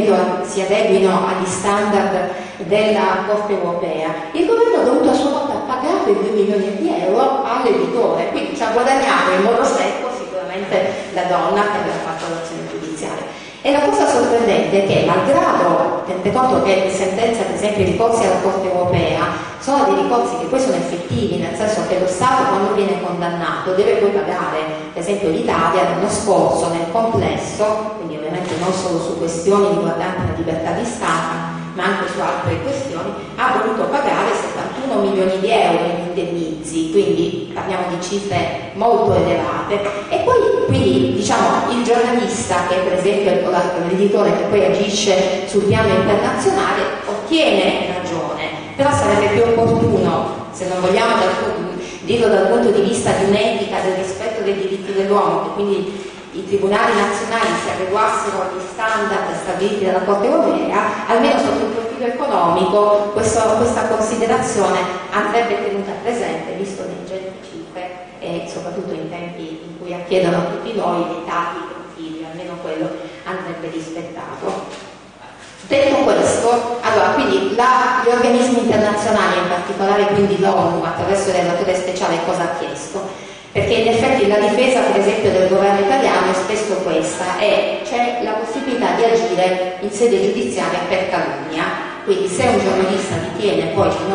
adeguino agli standard della Corte Europea, il governo ha dovuto a sua volta pagare i 2 milioni di euro all'editore, quindi ci ha guadagnato in modo secco sicuramente la donna che aveva fatto l'azione giudiziaria. E la cosa sorprendente è che, malgrado, tenete conto che le sentenze, ad esempio i ricorsi alla Corte Europea, sono dei ricorsi che poi sono effettivi, nel senso che lo Stato quando viene condannato deve poi pagare. Per esempio l'Italia l'anno scorso nel complesso, quindi ovviamente non solo su questioni riguardanti la libertà di stampa, ma anche su altre questioni, ha dovuto pagare 71 milioni di euro in indennizzi, quindi parliamo di cifre molto elevate. E poi quindi diciamo il giornalista, che per esempio l'editore che poi agisce sul piano internazionale, ottiene ragione, però sarebbe più opportuno, se non vogliamo dirlo dal punto di vista di un'etica del rispetto dei diritti dell'uomo, che quindi i tribunali nazionali si adeguassero agli standard stabiliti dalla Corte Europea, almeno sotto il profilo economico questa considerazione andrebbe tenuta presente, visto le ingenti cifre e soprattutto in tempi in cui chiedono tutti noi vietati i profili, almeno quello andrebbe rispettato. Detto questo, allora, quindi gli organismi internazionali, in particolare quindi l'ONU, attraverso il relatore speciale, cosa ha chiesto? Perché in effetti la difesa, per esempio, del governo italiano è spesso questa, e c'è la possibilità di agire in sede giudiziaria per calunnia. Quindi se un giornalista ritiene poi di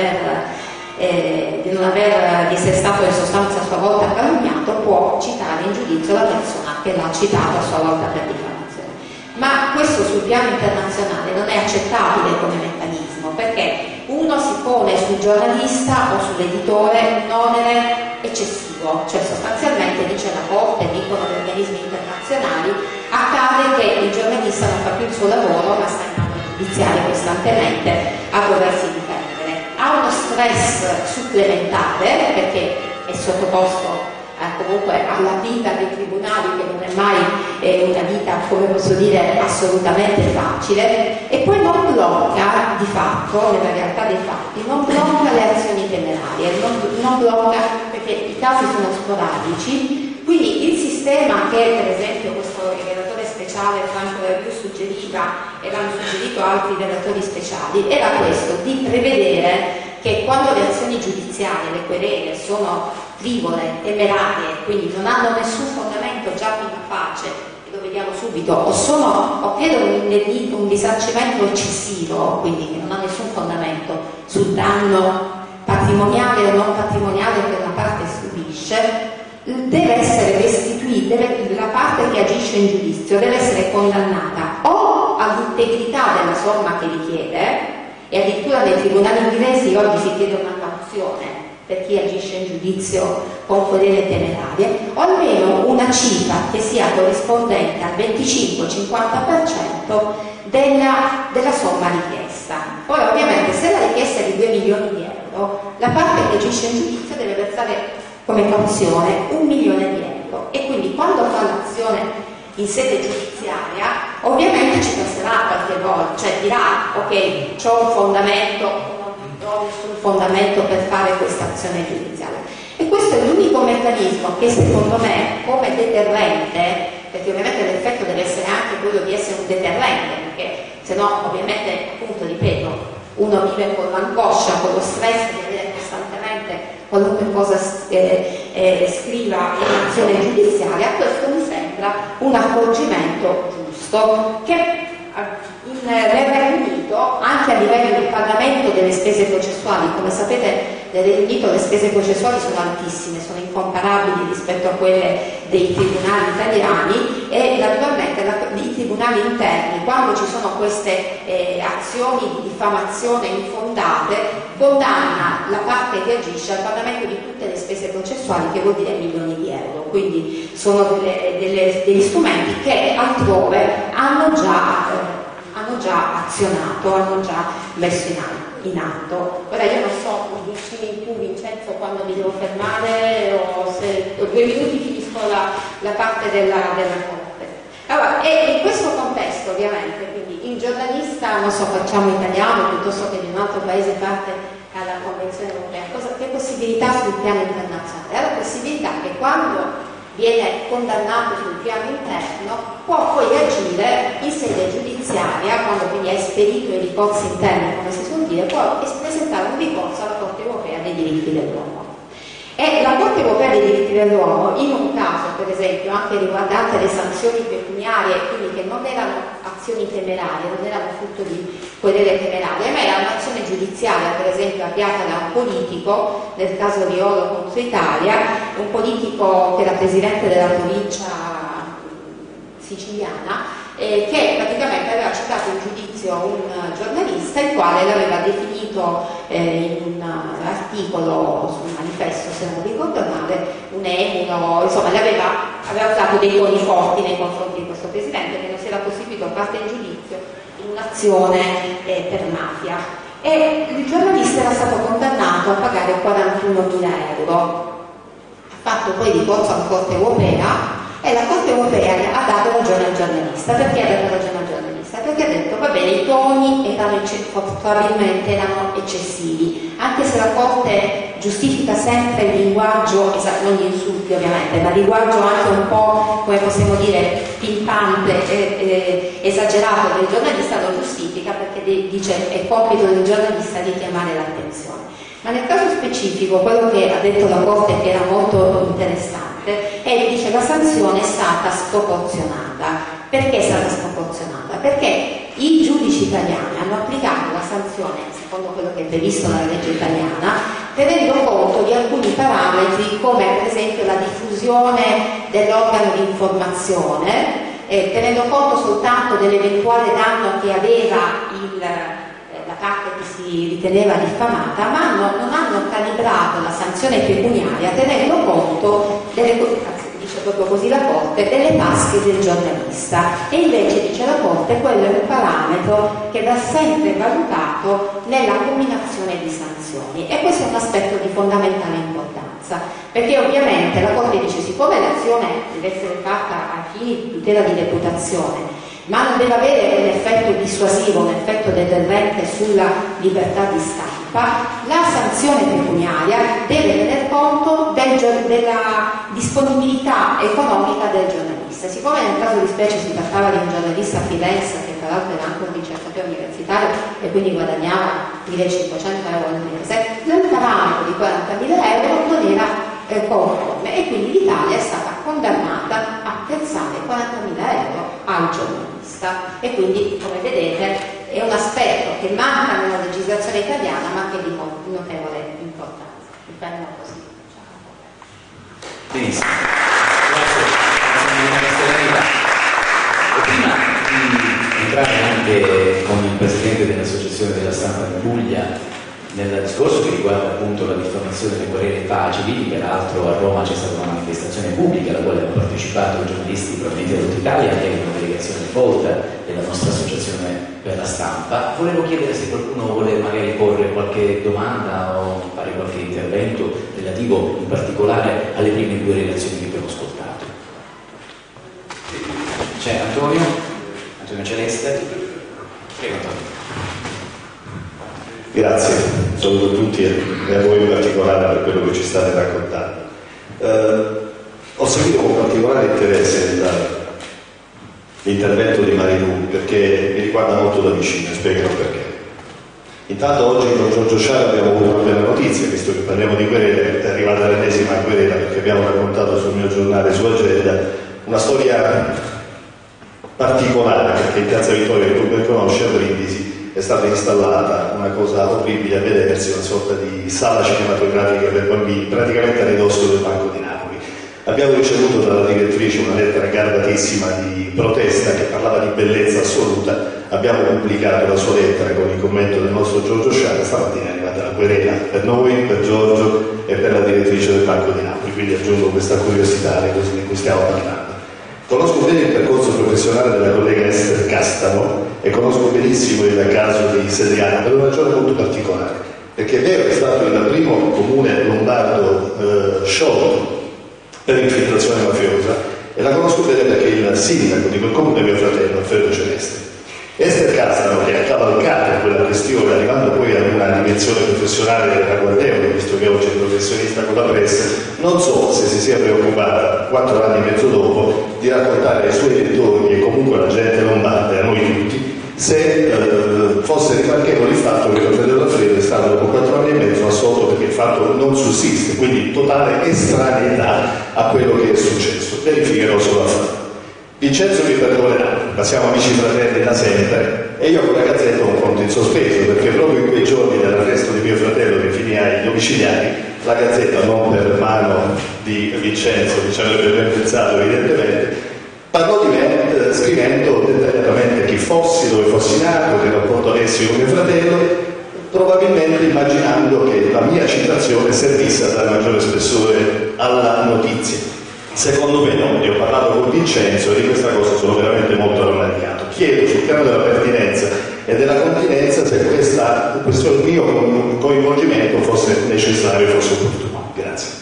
non essere stato in sostanza a sua volta calunniato, può citare in giudizio la persona che l'ha citato a sua volta per diffamazione. Ma questo sul piano internazionale non è accettabile come meccanismo, perché uno si pone sul giornalista o sull'editore un onere eccessivo, cioè sostanzialmente, dice la Corte, dicono gli organismi internazionali, accade che il giornalista non fa più il suo lavoro ma sta in aula giudiziaria costantemente a doversi difendere, ha uno stress supplementare perché è sottoposto comunque alla vita dei tribunali, che non è mai una vita, come posso dire, assolutamente facile, e poi non blocca di fatto, nella realtà dei fatti, non blocca le azioni temerarie, non blocca, perché i casi sono sporadici. Quindi il sistema che per esempio questo relatore speciale Franco Verpiù suggeriva, e l'hanno suggerito altri relatori speciali, era questo, di prevedere che quando le azioni giudiziarie, le querele, sono frivole, temerarie, quindi non hanno nessun fondamento già prima facie, e lo vediamo subito, o chiedono un risarcimento eccessivo, quindi che non ha nessun fondamento sul danno patrimoniale o non patrimoniale che la parte subisce, deve essere restituita, la parte che agisce in giudizio deve essere condannata o all'integrità della somma che richiede, e addirittura nei tribunali inglesi oggi si chiede una cauzione per chi agisce in giudizio con querele temerarie, o almeno una cifra che sia corrispondente al 25-50% della somma richiesta. Poi ovviamente se la richiesta è di 2 milioni di euro, la parte che agisce in giudizio deve versare come cauzione 1 milione di euro, e quindi quando fa l'azione in sede giudiziaria ovviamente ci passerà qualche volta, cioè dirà ok, c'ho un fondamento o non ho nessun fondamento per fare questa azione giudiziale. E questo è l'unico meccanismo che secondo me come deterrente, perché ovviamente l'effetto deve essere anche quello di essere un deterrente, perché se no ovviamente, appunto, ripeto, uno vive con l'angoscia, con lo stress di avere costantemente qualunque cosa scriva in azione giudiziaria. Questo mi sembra un accorgimento giusto che nel Regno Unito, anche a livello di pagamento delle spese processuali, come sapete nel Regno Unito le spese processuali sono altissime, sono incomparabili rispetto a quelle dei tribunali italiani, e naturalmente i tribunali interni, quando ci sono queste azioni di diffamazione infondate, condanna la parte che agisce al pagamento di tutte le spese processuali, che vuol dire milioni di euro. Quindi sono degli strumenti che altrove hanno già azionato, hanno già messo in atto. Ora io non so, mi dici tu Vincenzo quando mi devo fermare, o se 2 minuti finisco la parte della Corte. Allora, e in questo contesto ovviamente, quindi il giornalista, non so, facciamo italiano piuttosto che di un altro paese parte alla Convenzione Europea, che possibilità sul piano internazionale? Ha la possibilità che quando viene condannato sul piano interno può poi agire in sede giudiziaria, quando quindi è esperito i ricorsi interni, come si suol dire, può presentare un ricorso alla Corte Europea dei diritti dell'uomo. E la Corte Europea dei diritti dell'uomo, in un caso per esempio anche riguardante le sanzioni pecuniarie, quindi che non erano azioni temerarie, non erano frutto di querele temerarie, ma era un'azione giudiziaria, per esempio avviata da un politico, nel caso Riolo contro Italia, un politico che era presidente della provincia siciliana, che praticamente aveva citato in giudizio un giornalista, il quale l'aveva definito in un articolo sul manifesto, se non ricordo male, un emulo, insomma aveva usato dei toni forti nei confronti di questo presidente, che non si era costituito parte in giudizio in un'azione per mafia. E il giornalista era stato condannato a pagare 41.000 euro. Ha fatto poi ricorso alla Corte Europea, e la Corte Europea ha dato ragione al giornalista. Perché ha dato ragione al giornalista? Perché ha detto va bene, i toni probabilmente erano eccessivi, anche se la Corte giustifica sempre il linguaggio, non gli insulti ovviamente, ma il linguaggio anche un po', come possiamo dire, pimpante, esagerato del giornalista, lo giustifica perché dice è compito del giornalista di chiamare l'attenzione. Ma nel caso specifico, quello che ha detto la Corte, che era molto interessante, è che dice la sanzione è stata sproporzionata. Perché è stata sproporzionata? Perché i giudici italiani hanno applicato la sanzione, secondo quello che è previsto dalla legge italiana, tenendo conto di alcuni parametri, come per esempio la diffusione dell'organo di informazione, tenendo conto soltanto dell'eventuale danno che aveva la parte che si riteneva diffamata, ma non hanno calibrato la sanzione pecuniaria tenendo conto dice proprio così la Corte, delle tasche del giornalista. E invece, dice la Corte, quello è un parametro che va sempre valutato nella combinazione di sanzioni, e questo è un aspetto di fondamentale importanza, perché ovviamente la Corte dice siccome l'azione deve essere fatta a fini di tutela di reputazione, ma non deve avere un effetto dissuasivo, un effetto deterrente sulla libertà di stampa, la sanzione pecuniaria deve tener conto della disponibilità economica del giornalista. Siccome nel caso di specie si trattava di un giornalista a Firenze, che tra l'altro era anche un ricercatore universitario e quindi guadagnava 1.500 euro al mese, il parametro di 40.000 euro non era conforme, e quindi l'Italia è stata condannata a piazzare 40.000 euro al giornalista. E quindi, come vedete, è un aspetto che manca nella legislazione italiana, ma che è di notevole importanza. Mi fermo così.
Benissimo, grazie. Prima di entrare anche con il presidente dell'Associazione della Stampa di Puglia nel discorso che riguarda appunto la diffamazione delle querele facili, peraltro a Roma c'è stata una manifestazione pubblica alla quale hanno partecipato giornalisti provenienti da tutta Italia, anche una delegazione volta della nostra associazione per la stampa. Volevo chiedere se qualcuno vuole magari porre qualche domanda o fare qualche intervento relativo in particolare alle prime 2 relazioni che abbiamo ascoltato. C'è Antonio? Antonio Celeste. Prego Antonio.
Grazie, saluto tutti e a voi in particolare per quello che ci state raccontando. Ho seguito con particolare interesse l'intervento di Marilu perché mi riguarda molto da vicino e spiegherò perché. Intanto oggi con Giorgio Sciara abbiamo avuto una bella notizia, visto che parliamo di querele, è arrivata l'ennesima querela perché abbiamo raccontato sul mio giornale, su Agenda, una storia particolare perché in Piazza Vittoria, che tu ben conosci, a Brindisi è stata installata una cosa orribile a vedersi, una sorta di sala cinematografica per bambini, praticamente a ridosso del Banco di Napoli. Abbiamo ricevuto dalla direttrice una lettera garbatissima di protesta che parlava di bellezza assoluta. Abbiamo pubblicato la sua lettera con il commento del nostro Giorgio Sciara. Stamattina è arrivata la querela per noi, per Giorgio e per la direttrice del Banco di Napoli, quindi aggiungo questa curiosità alle cose di cui stiamo parlando. Conosco bene il percorso professionale della collega Ester Castano e conosco benissimo il caso di Sedriano per una ragione molto particolare, perché è vero, è stato il primo comune lombardo sciolto per infiltrazione mafiosa, e la conosco bene perché il sindaco di quel comune è mio fratello, Alfredo Celeste. Ester Castano, che ha cavalcato quella questione arrivando poi ad una dimensione professionale ragguardevole, visto che oggi è professionista con la pressa, non so se si sia preoccupata 4 anni e mezzo dopo di raccontare ai suoi elettori e comunque alla gente lombarda e a noi tutti se fosse rimarchevole il fatto che il fratello Alfredo è stato dopo 4 anni e mezzo assolto perché il fatto non sussiste, quindi totale estraneità a quello che è successo. Verificherò solo a fatto. Vincenzo mi perdonerà, ma siamo amici fratelli da sempre e io con la Gazzetta ho un conto in sospeso perché proprio in quei giorni dell'arresto di mio fratello che finì ai domiciliari, la Gazzetta, non per mano di Vincenzo, che ci avrebbe ben pensato evidentemente, parlò di me scrivendo dettagliatamente chi fossi, dove fossi nato, che rapporto avessi con mio fratello, probabilmente immaginando che la mia citazione servisse a dare maggiore spessore alla notizia. Secondo me no, ne ho parlato con Vincenzo e di questa cosa sono veramente molto arrabbiato. Chiedo sul piano della pertinenza e della continenza se questo mio coinvolgimento fosse necessario e fosse opportuno. Grazie.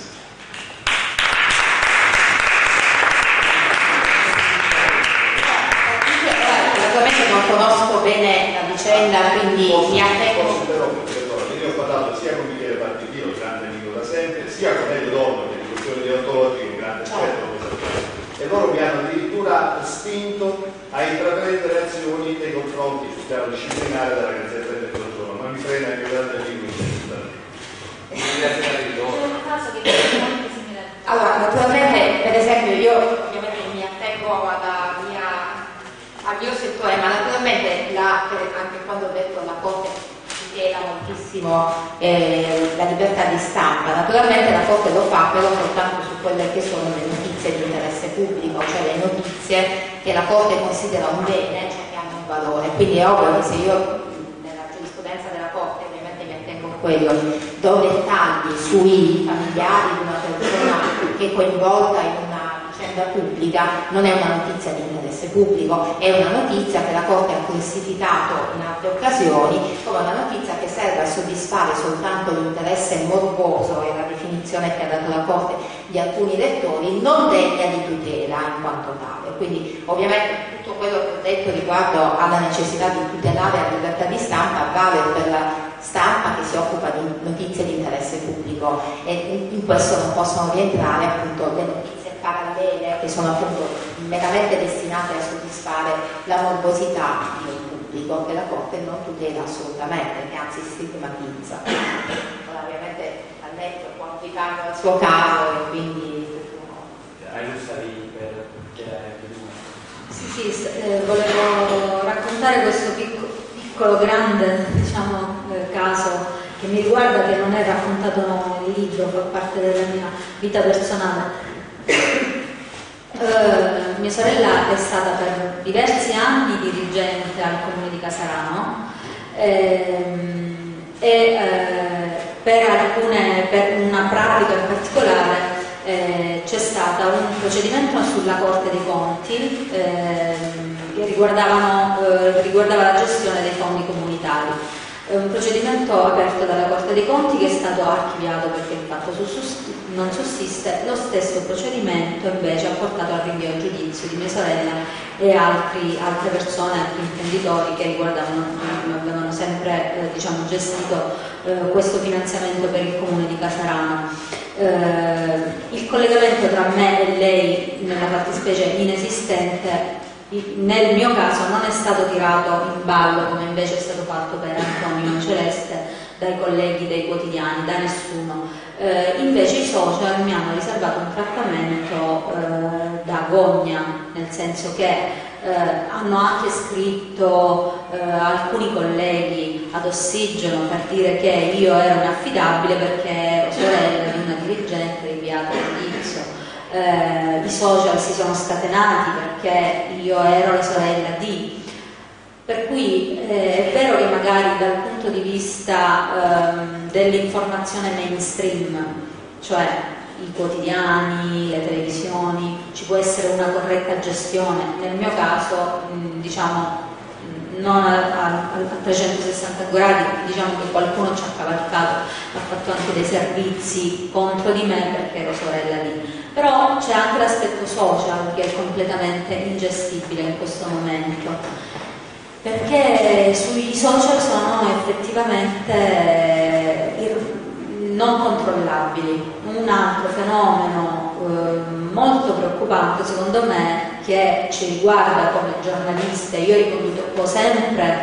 Naturalmente non conosco bene la vicenda, quindi mi attengo.
Io ho parlato sia con Michele Partitino, grande amico da sempre, sia con Elio Dono, che è di questione di autori, un grande esperto, e loro mi hanno addirittura spinto a intraprendere azioni nei confronti sul piano disciplinare della Gazzetta del Mezzogiorno, ma mi frena il grande amico.
Allora, naturalmente, per esempio, io ovviamente mi attengo al mio settore, ma naturalmente anche quando ho detto la Corte tutela moltissimo la libertà di stampa, naturalmente la Corte lo fa però soltanto su quelle che sono le notizie di interesse pubblico, cioè le notizie che la Corte considera un bene, cioè che hanno un valore. Quindi è ovvio che se io nella giurisprudenza della Corte ovviamente mi attengo a quello, do dettagli sui familiari di una persona che è coinvolta in una vicenda pubblica, non è una notizia di interesse pubblico, è una notizia che la Corte ha classificato in altre occasioni come una notizia che serve a soddisfare soltanto l'interesse morboso, e la definizione che ha dato la Corte, di alcuni lettori, non degna di tutela in quanto tale. Quindi ovviamente tutto quello che ho detto riguardo alla necessità di tutelare la libertà di stampa vale per la stampa che si occupa di notizie di interesse pubblico, e in questo non possono rientrare appunto le notizie parallele che sono appunto meramente destinate a soddisfare la morbosità di un pubblico che la Corte non tutela assolutamente, che anzi stigmatizza. Ora, ovviamente a lei può applicarlo al suo caso e quindi
Sì, volevo raccontare questo piccolo grande, diciamo, caso che mi riguarda, che non è raccontato nel libro, fa parte della mia vita personale. Mia sorella è stata per diversi anni dirigente al comune di Casarano per una pratica in particolare c'è stato un procedimento sulla Corte dei Conti che riguardava la gestione dei fondi comunitari. Un procedimento aperto dalla Corte dei Conti che è stato archiviato perché il fatto non sussiste. Lo stesso procedimento invece ha portato al rinvio a giudizio di mia sorella e altre persone, altri imprenditori che avevano sempre gestito questo finanziamento per il comune di Casarano. Il collegamento tra me e lei, nella fattispecie inesistente, nel mio caso non è stato tirato in ballo come invece è stato fatto per Antonio Celeste dai colleghi dei quotidiani, da nessuno. Invece i social mi hanno riservato un trattamento da gogna, nel senso che hanno anche scritto alcuni colleghi ad ossigeno per dire che io ero inaffidabile perché ero sorella di una dirigente di Beata Indizio. I social si sono scatenati perché io ero la sorella di, per cui è vero che magari dal punto di vista dell'informazione mainstream, cioè i quotidiani, le televisioni, ci può essere una corretta gestione. Nel mio caso non a 360 gradi, diciamo che qualcuno ci ha cavalcato, ha fatto anche dei servizi contro di me perché ero sorella di. Però c'è anche l'aspetto social che è completamente ingestibile in questo momento, perché sui social sono effettivamente non controllabili. Un altro fenomeno molto preoccupante secondo me, che ci riguarda come giornaliste, io riconduco sempre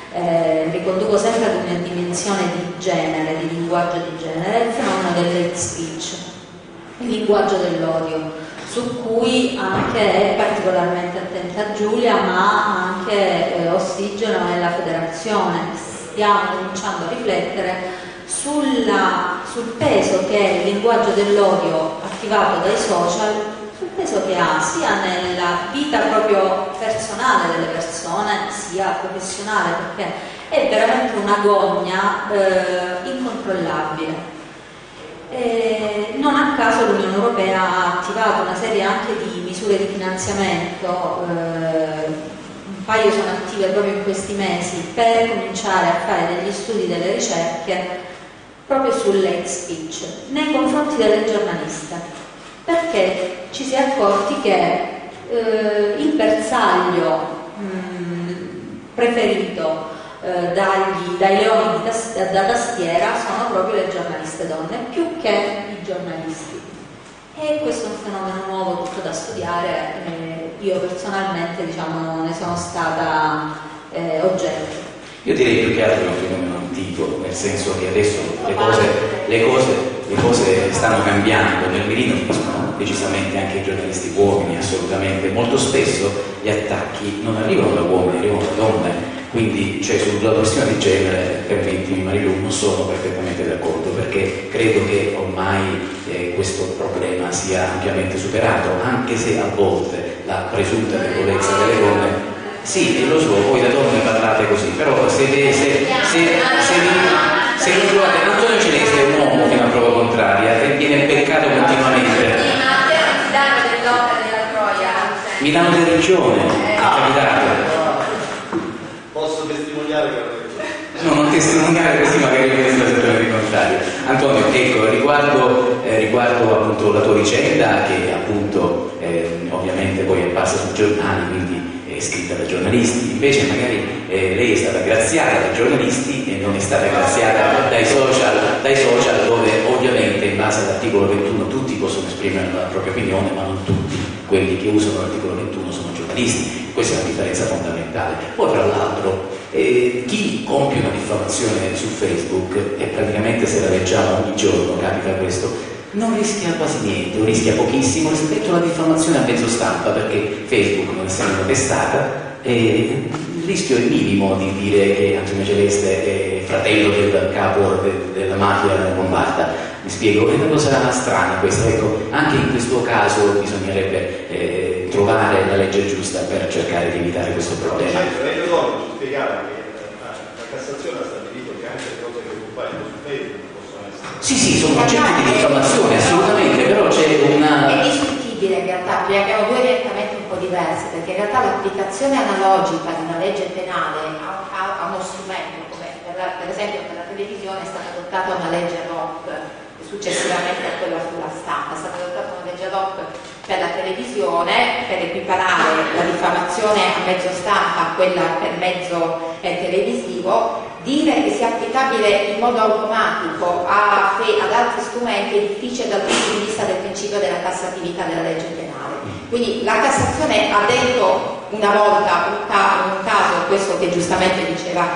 ad una dimensione di genere, di linguaggio di genere, è il fenomeno dell'hate speech, il linguaggio dell'odio, su cui anche è particolarmente attenta Giulia, ma anche Ossigeno e la Federazione. Stiamo cominciando a riflettere sul peso che il linguaggio dell'odio attivato dai social, sul peso che ha sia nella vita proprio personale delle persone, sia professionale, perché è veramente una gogna incontrollabile. Non a caso l'Unione Europea ha attivato una serie anche di misure di finanziamento, un paio sono attive proprio in questi mesi, per cominciare a fare degli studi, delle ricerche proprio sull'hate speech nei confronti delle giornaliste, perché ci si è accorti che il bersaglio preferito dai leoni da tastiera sono proprio le giornaliste donne, più che i giornalisti. E questo è un fenomeno nuovo, tutto da studiare. Io personalmente ne sono stata oggetto.
Io direi più che altro un fenomeno antico, nel senso che adesso le cose stanno cambiando, nel mirino ci sono decisamente anche i giornalisti uomini, assolutamente. Molto spesso gli attacchi non arrivano da uomini, arrivano da donne. Quindi, sulla questione di genere, permettimi Marilu, non sono perfettamente d'accordo, perché credo che ormai questo problema sia ampiamente superato, anche se a volte la presunta debolezza delle donne, sì, lo so, voi da donne parlate così, però se vi trovate, Antonio Celeste è un uomo che è una prova contraria e viene beccato continuamente. Milano della Regione, è capitato.
Posso testimoniare che
no, non testimoniare così, magari penso esattamente il contrario. Antonio, ecco, riguardo appunto la tua vicenda, che appunto ovviamente poi è apparsa sui giornali, quindi è scritta da giornalisti, invece magari lei è stata graziata dai giornalisti e non è stata graziata dai social, dove ovviamente in base all'articolo 21 tutti possono esprimere la propria opinione, ma non tutti quelli che usano l'articolo 21 sono giornalisti. Questa è una differenza fondamentale. Poi tra l'altro chi compie una diffamazione su Facebook, e praticamente se la leggiamo ogni giorno capita questo, non rischia quasi niente, o rischia pochissimo rispetto alla diffamazione a mezzo stampa, perché Facebook, non essendo una testata, il rischio è minimo di dire che Antonio Celeste è fratello del capo della mafia lombarda. Mi spiego, è una cosa strana questa. Ecco, anche in questo caso bisognerebbe trovare la legge giusta per cercare di evitare questo problema.
Io devo spiegare che la Cassazione ha stabilito che anche le cose che compaiono su Facebook possono essere...
Sì, sono concetti di diffamazione, assolutamente, però c'è una...
È discutibile in realtà, perché abbiamo due orientamenti un po' diversi, perché in realtà l'applicazione analogica di una legge penale ha uno strumento, come per esempio per la televisione è stata adottata una legge ROC, successivamente a quella sulla stampa. È stata adottata una legge ad hoc per la televisione per equiparare la diffamazione a mezzo stampa a quella per mezzo televisivo. Dire che sia applicabile in modo automatico ad altri strumenti è difficile dal punto di vista del principio della tassatività della legge penale. Quindi la Cassazione ha detto una volta in un caso questo che giustamente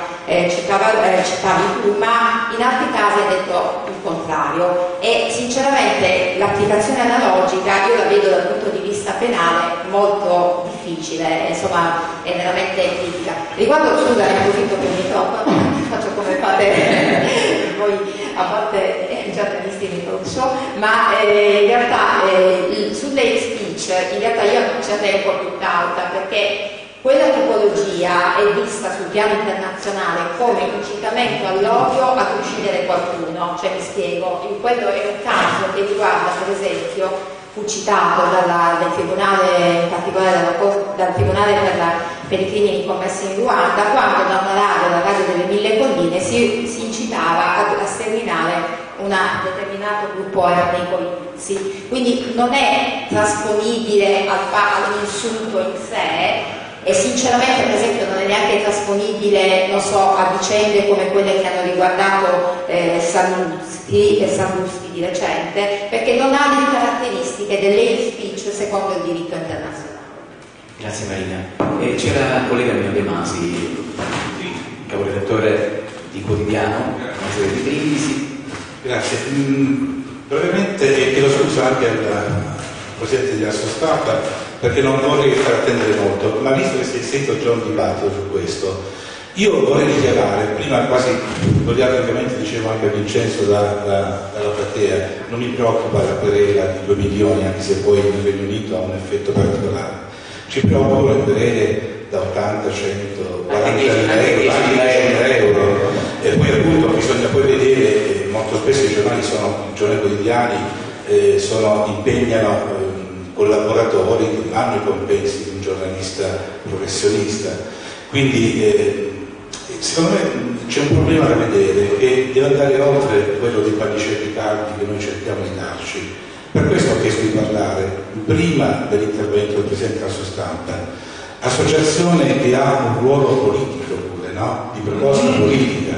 citavi tu, ma in altri casi ha detto il contrario, e sinceramente l'applicazione analogica io la vedo dal punto di vista penale molto difficile, insomma è veramente critica. Riguardo, scusa, ne approfitto per il microfono, faccio come fate voi a volte giornalisti mi conosco, ma in realtà sulle hate speech in realtà io ci andrei un po' più cauta, perché quella tipologia è vista sul piano internazionale come incitamento all'odio ad uccidere qualcuno. Cioè, mi spiego, quello è un caso che riguarda, per esempio, fu citato dal Tribunale, in particolare dal Tribunale per i crimini commessi in Ruanda, quando da una radio, la radio delle Mille Colline, si incitava a sterminare un determinato gruppo etnico in Tutsi. Quindi non è trasponibile all'insulto in sé, e sinceramente per esempio non è neanche trasponibile, non so, a vicende come quelle che hanno riguardato Sallusti di recente, perché non ha le caratteristiche dell'hate speech secondo il diritto internazionale.
Grazie Marina. C'era il collega mio De Masi, caporedattore di Quotidiano, maggiore di Brindisi.
Grazie. Brevemente, chiedo scusa anche al Presidente della sua stampa, perché non vorrei far attendere molto, ma visto che si è sentito già un dibattito su questo, io vorrei dichiarare, prima quasi goliarticamente dicevo anche a Vincenzo dalla platea, non mi preoccupa la querela di 2 milioni, anche se poi nel Regno Unito ha un effetto particolare. Ci preoccupano le querele da 80, 100, 40 euro, e poi appunto bisogna poi vedere, molto spesso i giornali quotidiani impegnano collaboratori che hanno i compensi di un giornalista professionista. Quindi secondo me c'è un problema da vedere e deve andare oltre quello dei pannicelli caldi che noi cerchiamo di darci. Per questo ho chiesto di parlare prima dell'intervento del Presidente della sua stampa, associazione che ha un ruolo politico pure, no? Di proposta politica.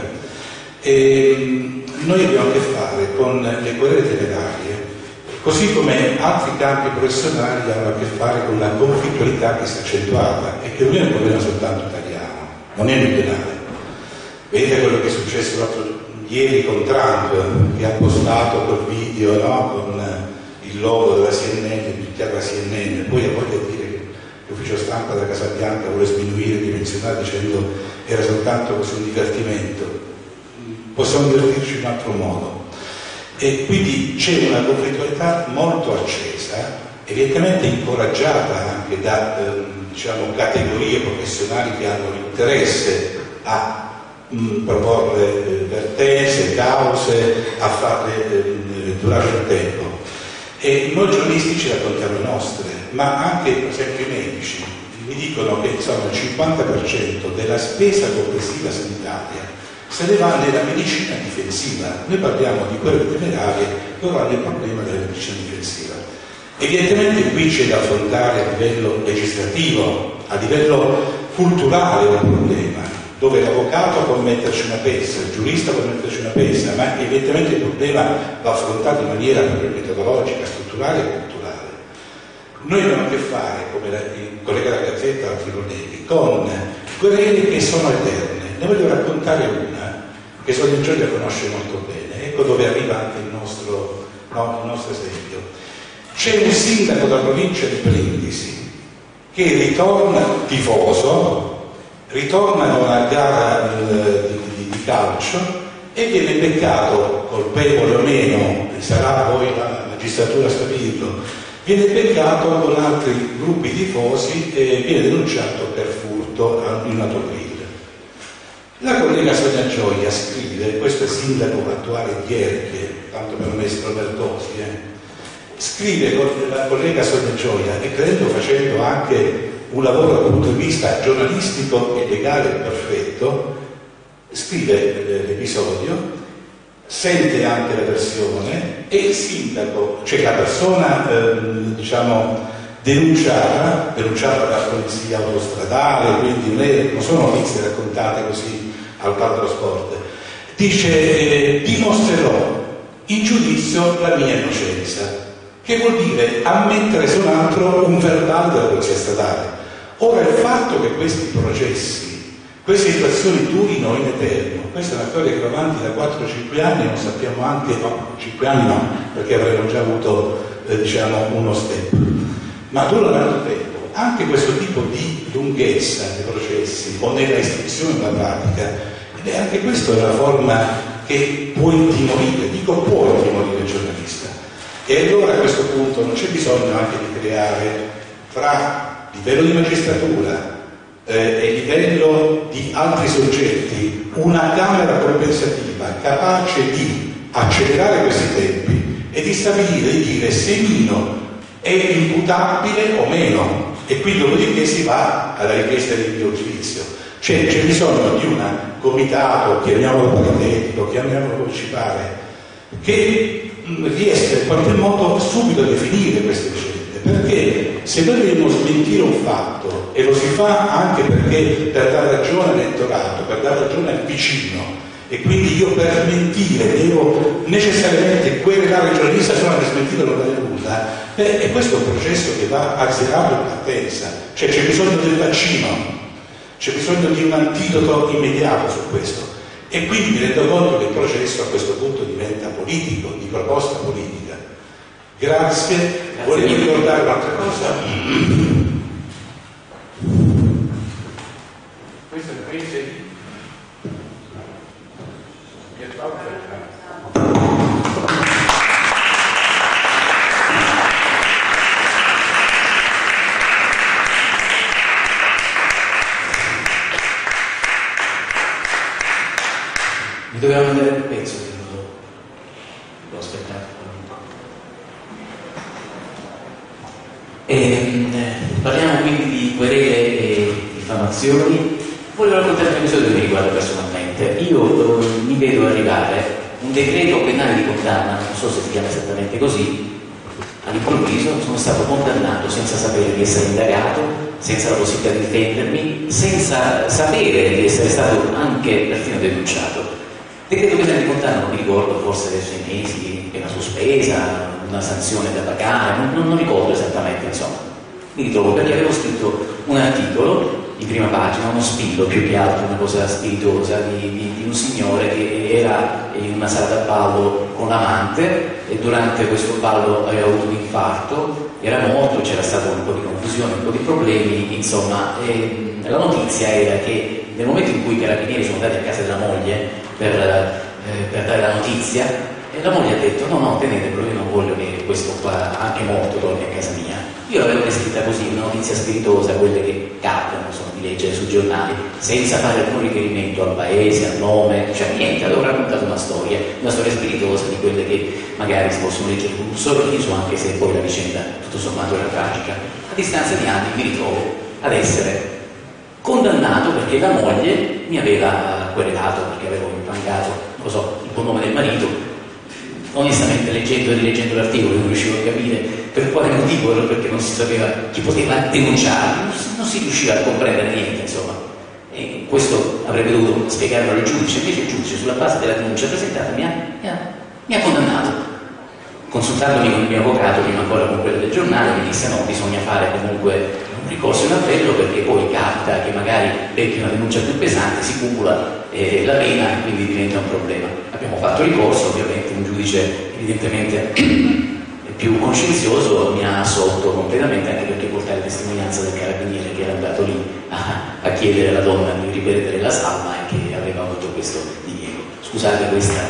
E noi abbiamo a che fare con le querele temerarie, così come altri campi professionali hanno a che fare con la conflittualità che si è accentuata e che non è un problema soltanto italiano, non è meridionale. Vedete quello che è successo ieri con Trump, che ha postato quel video, no? Con il logo della CNN, picchiare la CNN, poi a voglia di dire che l'ufficio stampa della Casa Bianca vuole sminuire, dimensionare, dicendo che era soltanto così un divertimento. Possiamo divertirci in un altro modo. E quindi c'è una conflittualità molto accesa, evidentemente incoraggiata anche da categorie professionali che hanno l'interesse a proporre vertenze, cause, a farle durare il tempo. E noi giornalisti ci raccontiamo le nostre, ma anche per esempio i medici mi dicono che insomma, il 50% della spesa complessiva sanitaria se ne va nella medicina difensiva. Noi parliamo di quelle temerarie, loro hanno il problema della medicina difensiva. Evidentemente qui c'è da affrontare a livello legislativo, a livello culturale un problema, dove l'avvocato può metterci una pezza, il giurista può metterci una pezza, ma evidentemente il problema va affrontato in maniera metodologica, strutturale e culturale. Noi abbiamo a che fare, come il collega della Gazzetta e altri colleghi, con querele che sono eterne. Ne voglio raccontare una che Sonia Gioia conosce molto bene, ecco dove arriva anche il nostro esempio. C'è un sindaco della provincia di Brindisi che ritorna tifoso, ritorna da una gara di calcio e viene beccato, colpevole o meno, sarà poi la magistratura a stabilirlo, viene beccato con altri gruppi tifosi e viene denunciato per furto in un autogrill. La collega Sonia Gioia scrive, questo è il sindaco attuale di Erche, tanto per me Strobertosi, scrive la collega Sonia Gioia, e credo facendo anche un lavoro dal punto di vista giornalistico e legale perfetto, scrive l'episodio, sente anche la versione e il sindaco, cioè la persona denunciata dalla polizia autostradale, quindi non sono notizie raccontate così al bar dello sport, dice dimostrerò in giudizio la mia innocenza, che vuol dire ammettere se non altro un verbale della polizia statale. Ora il fatto che questi processi, queste situazioni durino in eterno, questa è una storia che va avanti da 4-5 anni, non sappiamo anche, no, 5 anni no, perché avremmo già avuto uno step, ma dura tanto tempo. Anche questo tipo di lunghezza dei processi o nella istruzione della pratica, anche questa è una forma che può intimorire, dico può intimorire il giornalista. E allora a questo punto non c'è bisogno anche di creare tra livello di magistratura e livello di altri soggetti una camera compensativa capace di accelerare questi tempi e di stabilire, di dire se Mino è imputabile o meno, e qui dopodiché si va alla richiesta di rinvio giudizio. C'è bisogno di un comitato, chiamiamolo paritetico, chiamiamolo come ci pare, che riesca in qualche modo subito a definire queste vicende, perché se noi dobbiamo smentire un fatto, e lo si fa anche perché per dar ragione all'elettorato, per dar ragione al vicino, e quindi io per mentire devo necessariamente querelare il giornalista, se no per smentire non vale nulla, e questo è un processo che va azzerato in partenza. Cioè c'è bisogno del vaccino, c'è bisogno di un antidoto immediato su questo, e quindi mi rendo conto che il processo a questo punto diventa politico, di proposta politica. Grazie. Volevo ricordare un'altra cosa. Questo è il paese di
mi doveva mandare un pezzo che l'ho aspettato. Parliamo quindi di querele e diffamazioni. Voglio raccontare un episodio che mi riguarda personalmente. Io mi vedo arrivare un decreto penale di condanna, non so se si chiama esattamente così, all'improvviso sono stato condannato senza sapere di essere indagato, senza la possibilità di difendermi, senza sapere di essere stato anche perfino denunciato. Decreto penale di condanna, non mi ricordo, forse 6 mesi, pena sospesa, una sanzione da pagare, non ricordo esattamente, insomma. Mi ritrovo perché avevo scritto un articolo in prima pagina, uno spillo più che altro, una cosa spiritosa di un signore che era in una sala da ballo con l'amante e durante questo ballo aveva avuto un infarto, era morto, c'era stato un po' di confusione, un po' di problemi, insomma, e la notizia era che nel momento in cui i carabinieri sono andati a casa della moglie per dare la notizia, e la moglie ha detto no, tenetelo, io non voglio che questo qua, anche morto, torni a casa mia. Io l'avevo descritta così, una notizia spiritosa, quelle che capitano, sono di leggere sui giornali, senza fare alcun riferimento al paese, al nome, cioè niente, avevo raccontato una storia spiritosa di quelle che magari si possono leggere con un sorriso, anche se poi la vicenda tutto sommato era tragica. A distanza di anni mi ritrovo ad essere condannato perché la moglie mi aveva querelato, perché avevo imprangato, non lo so, il buon nome del marito. Onestamente, leggendo e rileggendo l'articolo non riuscivo a capire per quale motivo, perché non si sapeva chi poteva denunciarmi, non si riusciva a comprendere niente, insomma. E questo avrebbe dovuto spiegarlo al giudice, invece il giudice, sulla base della denuncia presentata, mi ha condannato. Consultandomi con il mio avvocato, prima ancora con quello del giornale, mi disse no, bisogna fare comunque un ricorso in appello, perché poi capita che magari becchi una denuncia più pesante, si cumula la pena e quindi diventa un problema. Abbiamo fatto ricorso, ovviamente un giudice evidentemente più coscienzioso mi ha assolto completamente, anche perché portare testimonianza del carabiniere che era andato lì a chiedere alla donna di ripetere la salma e che aveva avuto questo diniego. Scusate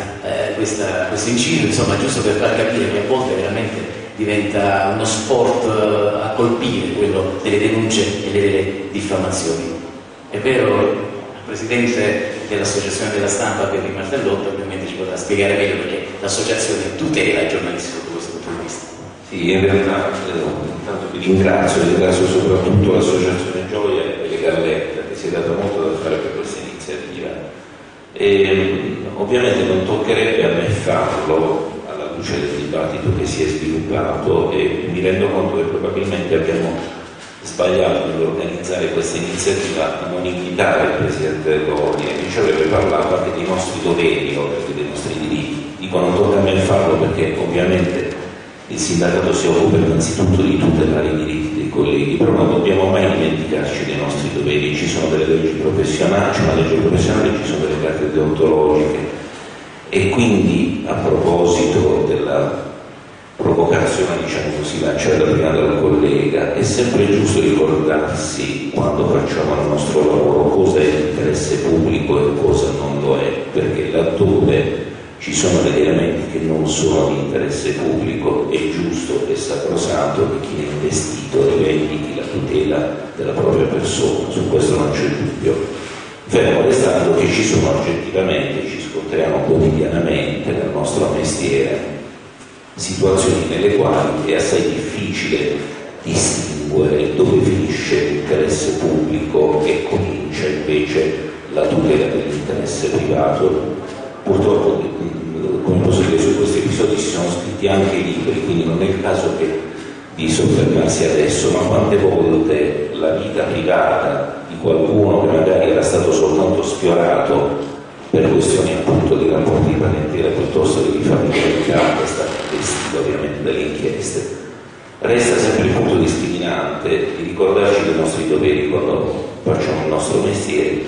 questo inciso, insomma, giusto per far capire che a volte veramente diventa uno sport a colpire quello delle denunce e delle diffamazioni. È vero, il presidente dell'Associazione della Stampa, Pietro Martellotto, ovviamente ci potrà spiegare meglio, perché l'associazione tutela i giornalisti sotto questo punto di vista.
Sì, in realtà intanto vi ringrazio soprattutto l'Associazione Gioia e le Gallette, che si è dato molto da fare per questa iniziativa. ovviamente non toccherebbe a me farlo alla luce del dibattito che si è sviluppato, e mi rendo conto che probabilmente abbiamo sbagliato nell'organizzare questa iniziativa a non invitare il Presidente dell'Ordine, che ci avrebbe parlato anche dei nostri doveri oltre che dei nostri diritti. Dico non tocca a me farlo perché ovviamente il sindacato si occupa innanzitutto di tutelare i diritti dei colleghi, però non dobbiamo mai dimenticarci dei nostri doveri. Ci sono delle leggi professionali, c'è una legge professionale, ci sono delle carte deontologiche, e quindi a proposito della provocazione, diciamo così, lanciata prima dalla collega, è sempre giusto ricordarsi quando facciamo il nostro lavoro cosa è l'interesse pubblico e cosa non lo è, perché laddove ci sono degli elementi che non sono di interesse pubblico è giusto e sacrosanto che chi è investito rivendichi la tutela della propria persona, su questo non c'è dubbio, fermo restando che ci sono oggettivamente, ci scontriamo quotidianamente nel nostro mestiere situazioni nelle quali è assai difficile distinguere dove finisce l'interesse pubblico e comincia invece la tutela dell'interesse privato. Purtroppo, come posso dire, su questi episodi si sono scritti anche libri, quindi non è il caso di soffermarsi adesso, ma quante volte la vita privata di qualcuno che magari era stato soltanto sfiorato per questioni appunto di rapporti di parentela piuttosto che di familiarità, è stata investita ovviamente dalle inchieste. Resta sempre il punto discriminante di ricordarci dei nostri doveri quando facciamo il nostro mestiere,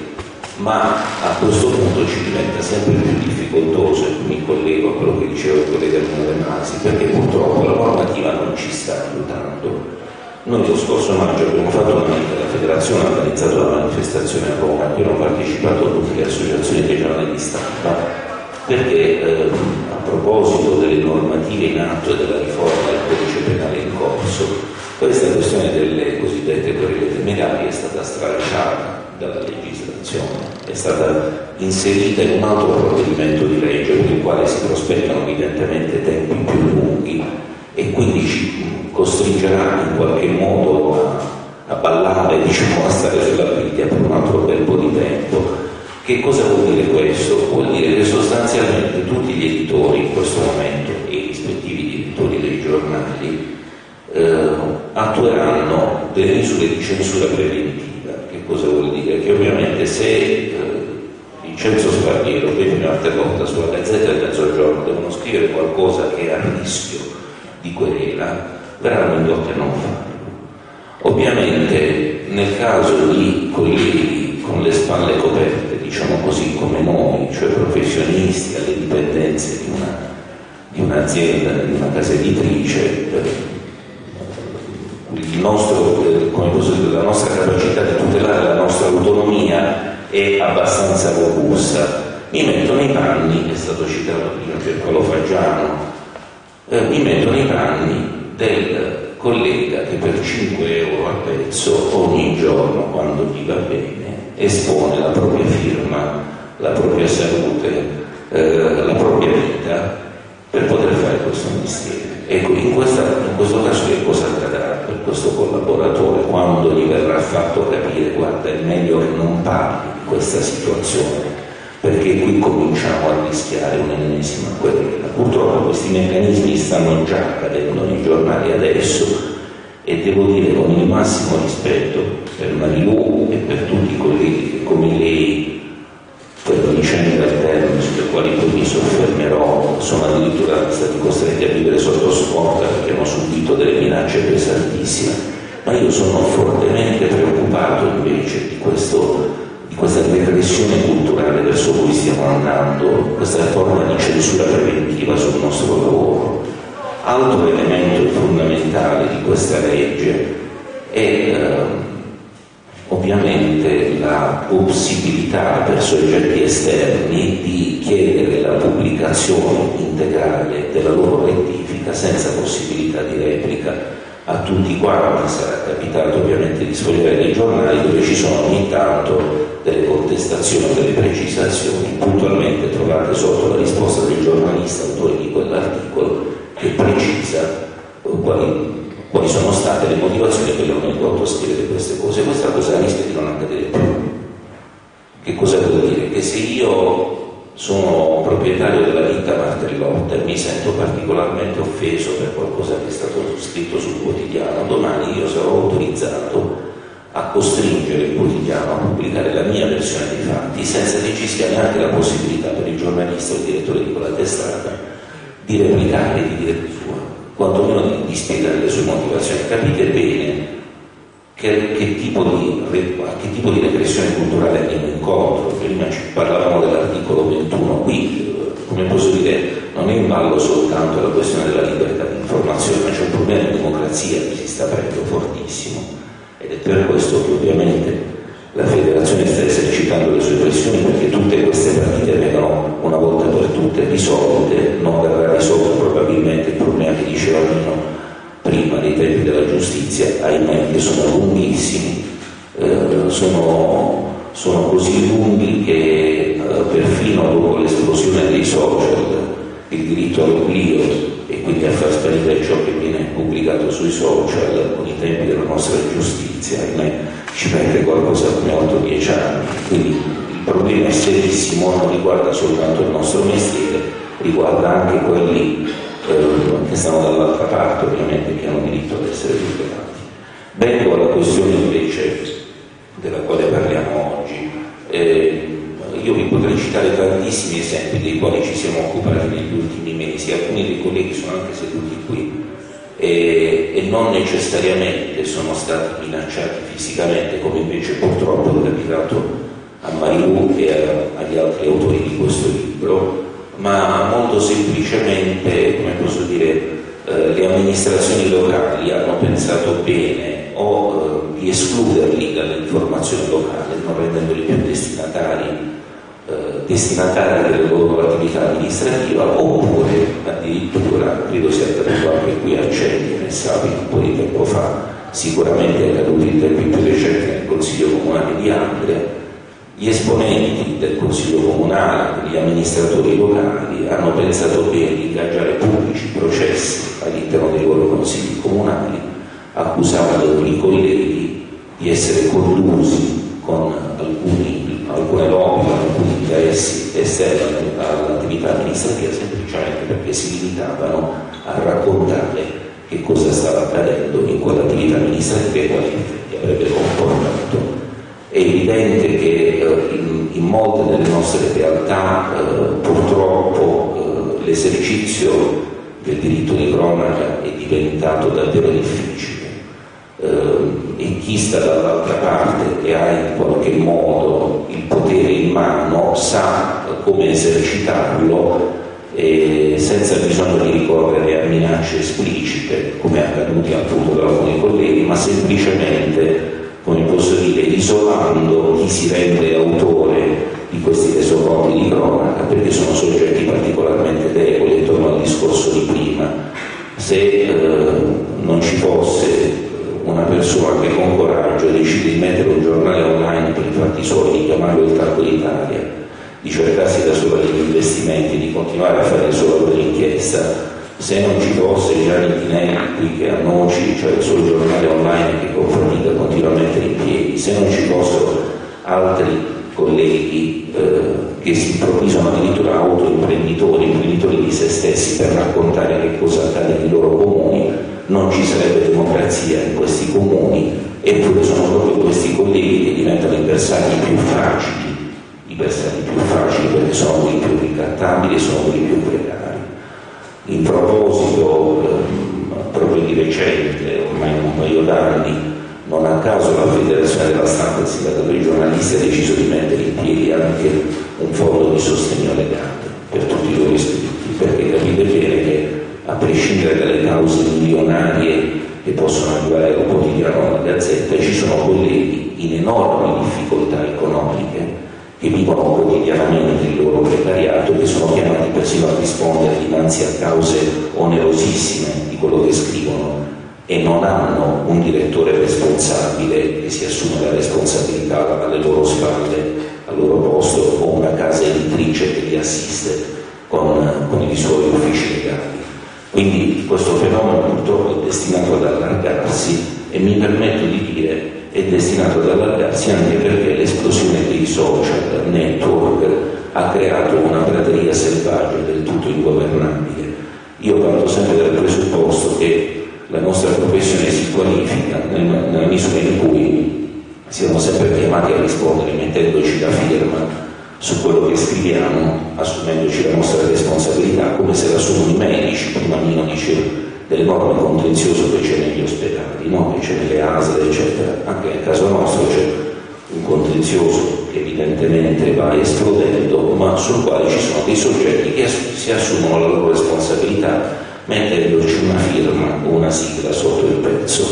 ma a questo punto ci diventa sempre più difficoltoso, e mi collego a quello che diceva il collega Emanuele Masi, perché purtroppo la normativa non ci sta aiutando. Noi lo scorso maggio abbiamo fatto la federazione, ha organizzato la manifestazione a Roma, in cui hanno partecipato tutte le associazioni regionali di stampa, perché a proposito delle normative in atto e della riforma del codice penale in corso, questa questione delle cosiddette querele temerarie è stata stralciata dalla legislazione, è stata inserita in un altro provvedimento di legge per il quale si prospettano evidentemente tempi più lunghi, e quindi ci costringerà in qualche modo a ballare, diciamo, a stare sulla briglia per un altro bel po' di tempo. Che cosa vuol dire questo? Vuol dire che sostanzialmente tutti gli editori in questo momento e i rispettivi editori dei giornali attueranno delle misure di censura preventiva. Che cosa vuol dire? Che ovviamente se Vincenzo Spardiero e un'altra volta sulla Gazzetta del Mezzogiorno devono scrivere qualcosa che è a rischio di querela, verranno indotte a non farlo. Ovviamente nel caso di colleghi con le spalle coperte, diciamo così, come noi, cioè professionisti alle dipendenze di un'azienda, di una casa editrice, la nostra capacità di tutelare la nostra autonomia è abbastanza robusta. Mi metto nei panni, è stato citato prima Pierpaolo Faggiano, mi metto nei panni del collega che per 5 euro al pezzo ogni giorno, quando gli va bene, espone la propria firma, la propria salute, la propria vita per poter fare questo mestiere. Ecco, in questo caso che cosa accadrà per questo collaboratore quando gli verrà fatto capire: guarda, è meglio che non parli di questa situazione, perché qui cominciamo a rischiare un'ennesima querela. Purtroppo questi meccanismi stanno già accadendo nei giornali adesso, e devo dire con il massimo rispetto per Marilu e per tutti i colleghi che come lei, per vicende alterne sulle quali poi mi soffermerò, sono addirittura stati costretti a vivere sotto scorta perché hanno subito delle minacce pesantissime, ma io sono fortemente preoccupato invece di questa regressione culturale verso cui stiamo andando, questa forma di censura preventiva sul nostro lavoro. Altro elemento fondamentale di questa legge è ovviamente la possibilità per soggetti esterni di chiedere la pubblicazione integrale della loro rettifica senza possibilità di replica a tutti quanti. Sarà capitato ovviamente di sfogliare dei giornali dove ci sono ogni tanto delle contestazioni, delle precisazioni puntualmente trovate sotto la risposta del giornalista autore di quell'articolo, che precisa quali sono state le motivazioni che lo hanno indotto a scrivere queste cose. Questa cosa rischia di non accadere più. Che cosa vuol dire? Che se io sono proprietario della ditta Martellotta e mi sento particolarmente offeso per qualcosa che è stato scritto sul quotidiano. Domani io sarò autorizzato a costringere il quotidiano a pubblicare la mia versione dei fatti senza che ci sia neanche la possibilità per il giornalista o il direttore di quella testata di replicare e di dire il suo, quantomeno di spiegare le sue motivazioni. Capite bene a che tipo di repressione culturale andiamo incontro. Prima ci parlavamo dell'articolo 21, qui, come posso dire, non è in ballo soltanto la questione della libertà di informazione, ma c'è un problema di democrazia che si sta aprendo fortissimo, ed è per questo che ovviamente la federazione sta esercitando le sue pressioni perché tutte queste partite vengano una volta per tutte risolte. Non verrà risolto probabilmente il problema che diceva Nino prima dei tempi della giustizia, ahimè, che sono lunghissimi, sono così lunghi che perfino dopo l'esplosione dei social, il diritto all'oblio e quindi a far sparire ciò che viene pubblicato sui social con i tempi della nostra giustizia, ahimè, ci mette qualcosa come 8-10 anni. Quindi il problema è serissimo, non riguarda soltanto il nostro mestiere, riguarda anche quelli che stanno dall'altra parte, ovviamente, che hanno diritto ad essere tutelati. Vengo alla questione invece della quale parliamo oggi. Io vi potrei citare tantissimi esempi dei quali ci siamo occupati negli ultimi mesi, alcuni dei colleghi sono anche seduti qui e non necessariamente sono stati minacciati fisicamente, come invece purtroppo è capitato a Marilu e agli altri autori di questo libro, ma molto semplicemente, come posso dire, le amministrazioni locali hanno pensato bene o di escluderli dall'informazione locale, non rendendoli più destinatari della loro attività amministrativa, oppure addirittura, credo sia accaduto anche qui a Ceglie, ne sapi un po' di tempo fa, sicuramente è accaduto in tempi più recenti nel Consiglio Comunale di Andria. Gli esponenti del Consiglio Comunale, gli amministratori locali hanno pensato bene di ingaggiare pubblici processi all'interno dei loro consigli comunali, accusando i colleghi di essere collusi con alcune lobby, con alcuni interessi esterni all'attività amministrativa, semplicemente perché si limitavano a raccontare che cosa stava accadendo in quell'attività amministrativa e quali effetti avrebbe comportato. È evidente che in molte delle nostre realtà purtroppo l'esercizio del diritto di cronaca è diventato davvero difficile e chi sta dall'altra parte e ha in qualche modo il potere in mano sa come esercitarlo senza bisogno di ricorrere a minacce esplicite, come è accaduto appunto da alcuni colleghi, ma semplicemente, come posso dire, isolando chi si rende autore di questi resoconti di cronaca, perché sono soggetti particolarmente deboli. Torno al discorso di prima: se non ci fosse una persona che con coraggio decide di mettere un giornale online per i fatti suoi, di chiamarlo il Capo d'Italia, di cercarsi da sola degli investimenti, di continuare a fare il suo lavoro d'inchiesta, se non ci fosse Gianni Tinelli qui che a Noci, cioè il suo giornale online che con fatica continua a mettere in piedi, se non ci fossero altri colleghi che si improvvisano addirittura imprenditori di se stessi per raccontare che cosa accade nei loro comuni, non ci sarebbe democrazia in questi comuni. Eppure sono proprio questi colleghi che diventano i bersagli più fragili perché sono quelli più ricattabili e sono quelli più precari. In proposito, proprio di recente, ormai un paio d'anni, non a caso la Federazione della Stampa e il Sindacato dei Giornalisti ha deciso di mettere in piedi anche un fondo di sostegno legale per tutti i loro iscritti, perché capite bene che, a prescindere dalle cause milionarie che possono arrivare al quotidiano alla Gazzetta, ci sono colleghi in enormi difficoltà economiche che vivono quotidianamente il loro precariato, che sono chiamati persino a rispondere dinanzi a cause onerosissime di quello che scrivono e non hanno un direttore responsabile che si assume la responsabilità alle loro spalle, al loro posto, o una casa editrice che li assiste con i suoi uffici legali. Quindi questo fenomeno purtroppo è destinato ad allargarsi e mi permetto di dire è destinato ad allargarsi anche perché l'esplosione dei social network ha creato una prateria selvaggia del tutto ingovernabile. Io parto sempre dal presupposto che la nostra professione si qualifica nella misura in cui siamo sempre chiamati a rispondere mettendoci la firma su quello che scriviamo, assumendoci la nostra responsabilità, come se l'assumono i medici. Prima Nino diceva dell'enorme contenzioso che c'è negli ospedali, no? Che c'è nelle ASL, eccetera. Anche nel caso nostro c'è un contenzioso che evidentemente va esplodendo, ma sul quale ci sono dei soggetti che si assumono la loro responsabilità mettendoci una firma o una sigla sotto il pezzo.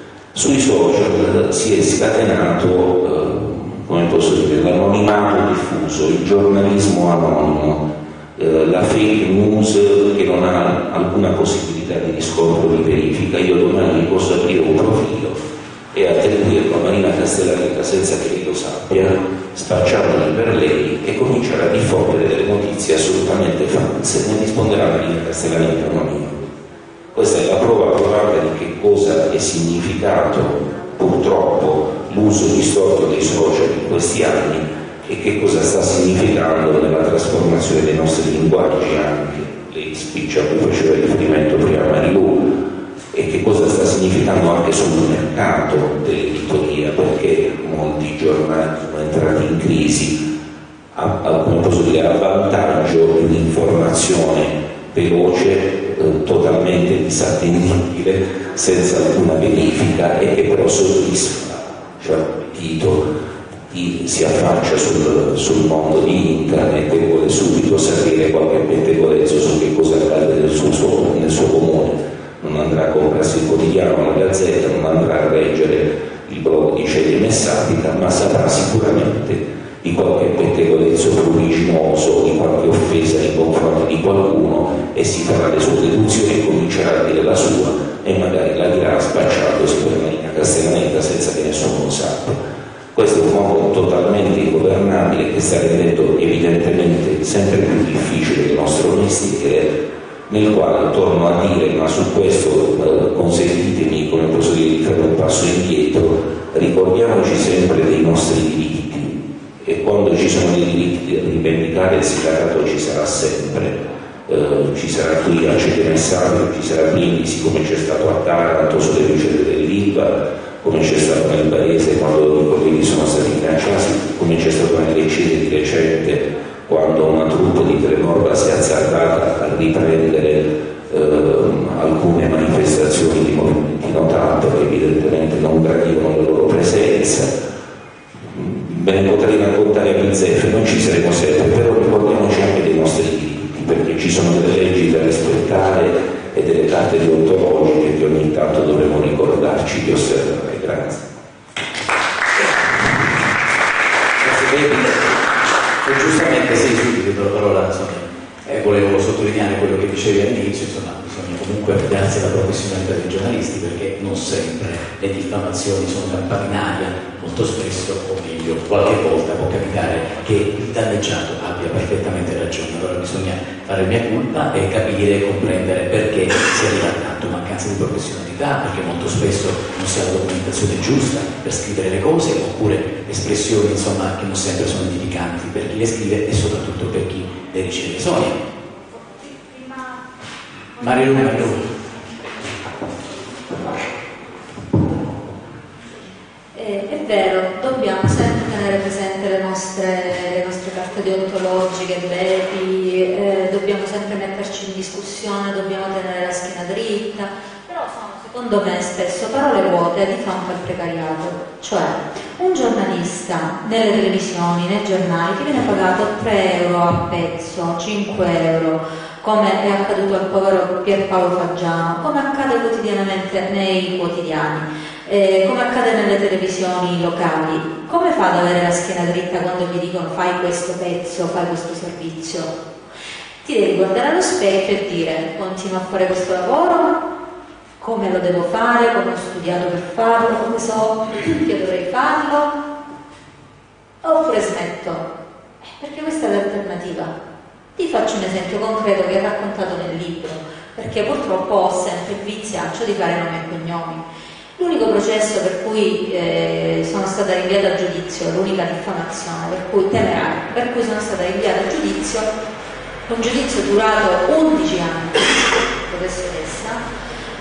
Sui social si è scatenato, come posso dire, l'anonimato diffuso, il giornalismo anonimo, la fake news che non ha alcuna possibilità di riscontro, di verifica. Io domani posso aprire un profilo e attribuirlo a Marina Castellaneta senza che lei lo sappia, spacciandoli per lei, e comincerà a diffondere delle notizie assolutamente false. Ne risponderà Marina Castellaneta, non io. Questa è la prova provata di che cosa è significato purtroppo l'uso distorto dei social in questi anni e che cosa sta significando nella trasformazione dei nostri linguaggi, anche lei speech a cui faceva riferimento prima Marilu, e che cosa sta significando anche sul mercato dell'editoria, perché molti giornali sono entrati in crisi come posso dire, a vantaggio di un'informazione veloce, totalmente disattendibile, senza alcuna verifica, e che però soddisfa, cioè Tito si affaccia sul mondo di internet e vuole subito sapere qualche pettegolezzo su che cosa accade nel suo comune. Non andrà a comprarsi il quotidiano, la gazzetta, non andrà a leggere il blog di Celia Messapica, ma saprà sicuramente di qualche pettegolezzo pruriginoso, di qualche offesa nei confronti di qualcuno, e si farà le sue deduzioni e comincerà a dire la sua, e magari la dirà spacciandosi per Marina Castellaneta senza che nessuno lo sappia. Questo è un mondo totalmente ingovernabile che sta rendendo evidentemente sempre più difficile il nostro mestiere, nel quale torno a dire, ma su questo consentitemi, come posso dire, di fare un passo indietro, ricordiamoci sempre dei nostri diritti, e quando ci sono dei diritti da rivendicare il sindacato ci sarà sempre. Ci sarà qui a Cetemessato, ci sarà Brindisi, come c'è stato a Taranto sulle vicende dell'Ilva, come c'è stato nel Barese quando i colleghi sono stati minacciati, come c'è stato nelle Lecce di recente quando una troupe di Tremorba si è azzardata a riprendere alcune manifestazioni di movimenti notati che evidentemente non gradivano la loro presenza. Ve ne potrei raccontare a bizzeffe, non ci saremo sempre, però ricordiamoci anche dei nostri diritti, perché ci sono delle leggi da rispettare e delle carte deontologiche che ogni tanto dovremo ricordarci di osservare. Grazie.
E giustamente sei subito la parola, insomma, volevo sottolineare quello che dicevi all'inizio, insomma, bisogna comunque affidarsi alla professionalità dei giornalisti, perché non sempre le diffamazioni sono campate in aria, molto spesso, o meglio, qualche volta può capitare che il danneggiato abbia perfettamente ragione. Allora bisogna fare mea culpa e capire e comprendere perché si arriva a tanto mancanza di professionalità, perché molto spesso non si ha la documentazione giusta per scrivere le cose, oppure espressioni, insomma, che non sempre sono edificanti per chi le scrive e soprattutto per chi le riceve. Sonia. Mario.
È vero, dobbiamo sempre tenere presente le nostre carte deontologiche, dobbiamo sempre metterci in discussione, dobbiamo tenere la schiena dritta, però sono secondo me spesso parole vuote di fronte al precariato. Cioè, un giornalista nelle televisioni, nei giornali, che viene pagato 3 euro a pezzo, 5 euro, come è accaduto al povero Pierpaolo Faggiano, come accade quotidianamente nei quotidiani, come accade nelle televisioni locali. Come fa ad avere la schiena dritta quando gli dicono fai questo pezzo, fai questo servizio? Ti devi guardare allo specchio e dire: continuo a fare questo lavoro, come lo devo fare, come ho studiato per farlo, come so che dovrei farlo, oppure smetto, perché questa è l'alternativa. Ti faccio un esempio concreto che è raccontato nel libro, perché purtroppo ho sempre il viziaccio di fare nomi e cognomi. L'unico processo per cui sono stata rinviata a giudizio, l'unica diffamazione per cui temeraria, per cui sono stata rinviata a giudizio, un giudizio durato 11 anni, professoressa,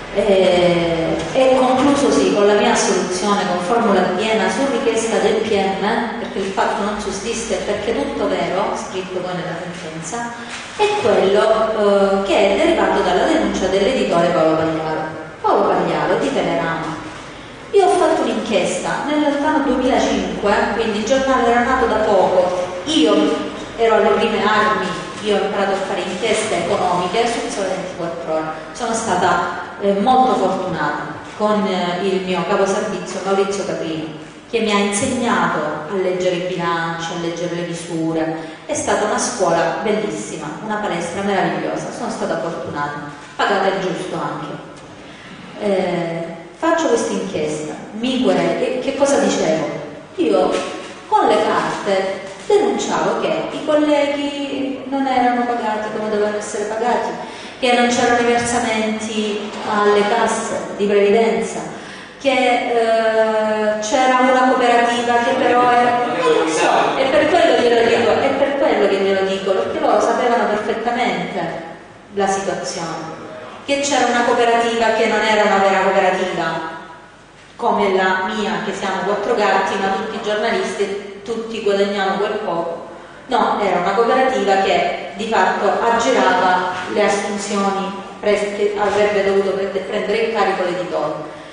è concluso sì con la mia assoluzione con formula piena su richiesta del PM, perché il fatto non sussiste, perché tutto vero, scritto poi nella sentenza, è quello che è derivato dalla denuncia dell'editore Paolo Pagliaro di Telerama. Io ho fatto un'inchiesta nel lontano 2005, quindi il giornale era nato da poco, io ero alle prime armi, io ho imparato a fare inchieste economiche sul Sole 24 Ore. Sono stata molto fortunata con il mio capo servizio Maurizio Caprini, che mi ha insegnato a leggere i bilanci, a leggere le misure. È stata una scuola bellissima, una palestra meravigliosa, sono stata fortunata, pagata il giusto anche. Faccio questa inchiesta, mi querelo, che cosa dicevo? Io con le carte denunciavo che i colleghi non erano pagati come dovevano essere pagati, che non c'erano i versamenti alle casse di previdenza, che c'era una cooperativa che però era... non so, è per quello che glielo dico, perché loro sapevano perfettamente la situazione, che c'era una cooperativa che non era una vera cooperativa, come la mia, che siamo 4 gatti, ma tutti i giornalisti, tutti guadagniamo quel poco. No, era una cooperativa che di fatto aggirava le assunzioni che avrebbe dovuto prendere in carico l'editore.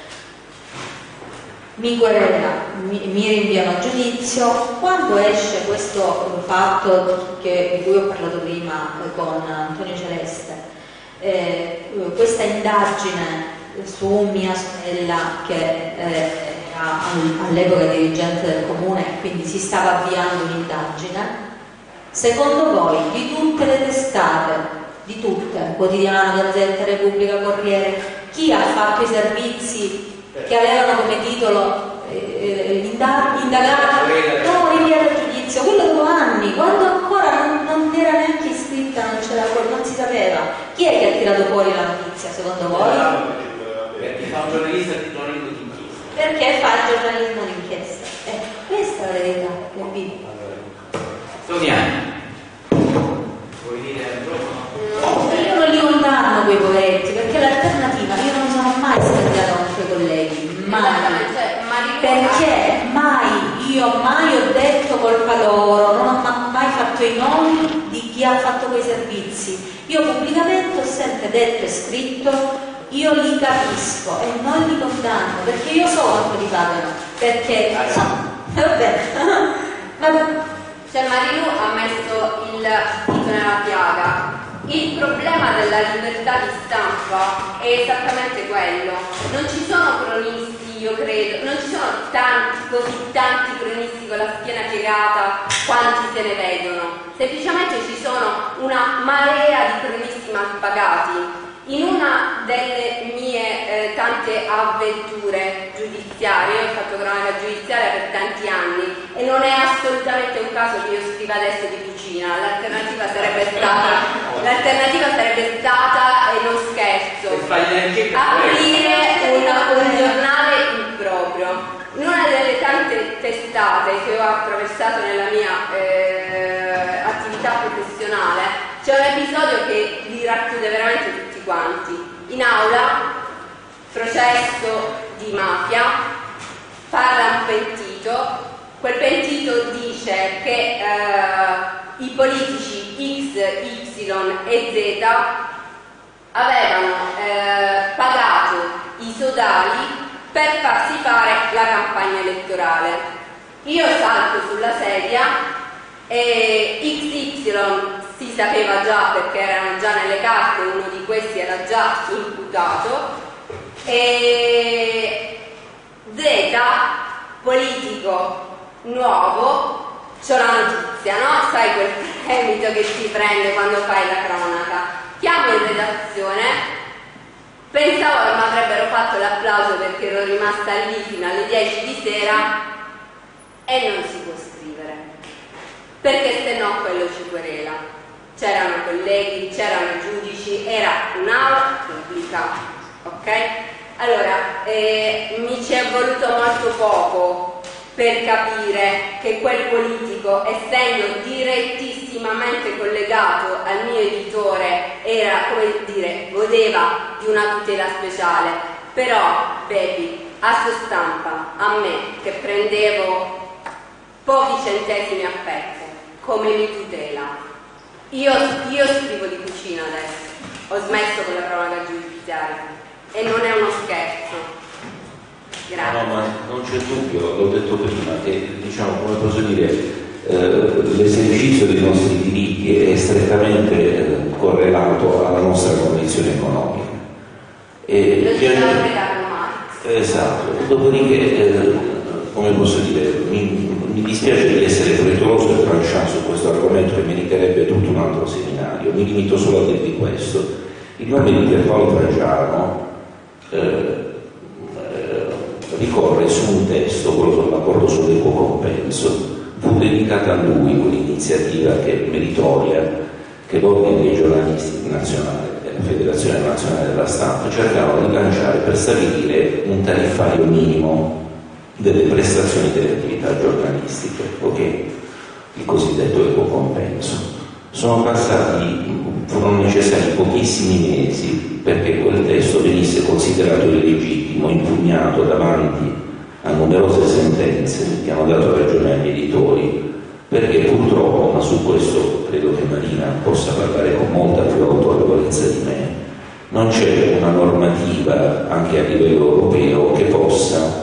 Mi querela, mi rinviano a giudizio. Quando esce questo fatto di cui ho parlato prima con Antonio Celeste, questa indagine su mia sorella che era all'epoca dirigente del comune, quindi si stava avviando un'indagine. Secondo voi, di tutte le testate, di tutte, Quotidiano, Gazzetta, Repubblica, Corriere, chi ha fatto i servizi che avevano come titolo indagato, no, rinviato a giudizio, quello dopo anni, quando ancora non era neanche iscritta, non si sapeva? Chi è che ha tirato fuori la notizia, secondo voi?
Perché fa un giornalista di giornalismo d'inchiesta.
Perché fa il giornalismo d'inchiesta? Questa è la verità, capito?
Sonia, vuoi dire troppo?
Io non li condanno quei poveretti, perché l'alternativa, io non sono mai scambiata con i suoi colleghi, mai, perché mai ho detto colpa loro, non ho mai fatto i nomi di chi ha fatto quei servizi. Io pubblicamente ho sempre detto e scritto, io li capisco e non li condanno, perché io so quanto li pagano, perché vabbè.
Cioè Marilu ha messo il dito nella piaga. Il problema della libertà di stampa è esattamente quello. Non ci sono cronisti, io credo, non ci sono così tanti cronisti con la schiena piegata quanti se ne vedono. Semplicemente ci sono una marea di cronisti mal pagati. In una delle mie tante avventure giudiziarie, ho fatto cronaca giudiziaria per tanti anni e non è assolutamente un caso che io scriva adesso di cucina, l'alternativa sarebbe stata, e non scherzo, aprire un giornale improprio. In una delle tante testate che ho attraversato nella mia attività professionale c'è un episodio che li racchiude veramente tutti quanti. In aula, processo di mafia, parla un pentito, quel pentito dice che i politici X, Y e Z avevano pagato i sodali per farsi fare la campagna elettorale. Io salto sulla sedia e XY si sapeva già, perché erano già nelle carte, uno di questi era già imputato, e Z, politico nuovo, c'ho la notizia, no? Sai quel fremito che ti prende quando fai la cronaca. Chiamo in redazione, pensavo che mi avrebbero fatto l'applauso perché ero rimasta lì fino alle 10 di sera e non si può scrivere, perché se no quello ci querela. C'erano colleghi, c'erano giudici, era un'aula pubblica, ok? Allora, mi ci è voluto molto poco per capire che quel politico, essendo direttissimamente collegato al mio editore, era, come dire, godeva di una tutela speciale. Però, baby, a Su Stampa, a me, che prendevo pochi centesimi a pezzo, come mi tutela? Io scrivo di cucina adesso, ho smesso con la cronaca giudiziaria e non è uno scherzo. Grazie.
No, ma non c'è dubbio, l'ho detto prima, che diciamo, come posso dire, l'esercizio dei nostri diritti è strettamente correlato alla nostra condizione economica. Esatto, dopodiché, come posso dire, mi dispiace di essere frettoloso e tranchant su questo argomento che meriterebbe tutto un altro seminario, mi limito solo a dirvi questo. Il nome di Pierpaolo Fragiano ricorre su un testo, quello sull'accordo sull'equo compenso. Fu dedicata a lui quell'iniziativa che è meritoria, che l'Ordine dei giornalisti nazionali e la Federazione Nazionale della Stampa cercavano di lanciare per stabilire un tariffario minimo delle prestazioni delle attività giornalistiche, ok? Il cosiddetto equo compenso. Furono necessari pochissimi mesi perché quel testo venisse considerato illegittimo, impugnato davanti a numerose sentenze che hanno dato ragione agli editori, perché purtroppo, ma su questo credo che Marina possa parlare con molta più autorevolezza di me, non c'è una normativa anche a livello europeo che possa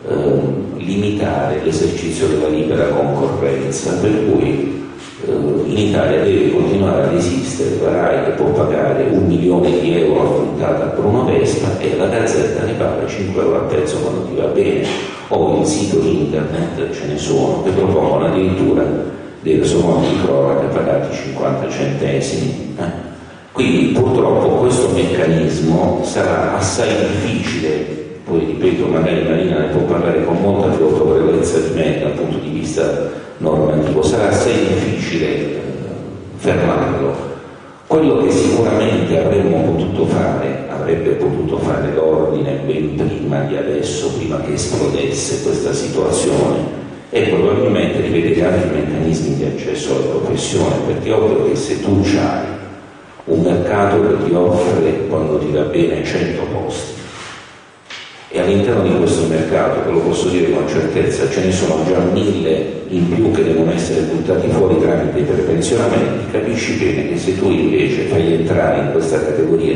limitare l'esercizio della libera concorrenza, per cui in Italia deve continuare ad esistere la RAI che può pagare 1 milione di euro a puntata per una Vespa e la Gazzetta ne paga 5 euro a pezzo quando ti va bene, o il sito internet, ce ne sono, che propongono addirittura dei resoconti di cronaca pagati 50 centesimi. Quindi purtroppo questo meccanismo sarà assai difficile. Poi ripeto, magari Marina ne può parlare con molta più autorevolezza di me dal punto di vista normativo, sarà assai difficile fermarlo. Quello che sicuramente avrebbe potuto fare l'ordine ben prima di adesso, prima che esplodesse questa situazione, è probabilmente rivedere anche i meccanismi di accesso alla professione, perché è ovvio che se tu hai un mercato che ti offre, quando ti va bene, 100 posti, e all'interno di questo mercato, che lo posso dire con certezza, ce ne sono già 1000 in più che devono essere buttati fuori tramite i prepensionamenti, capisci bene che se tu invece fai entrare in questa categoria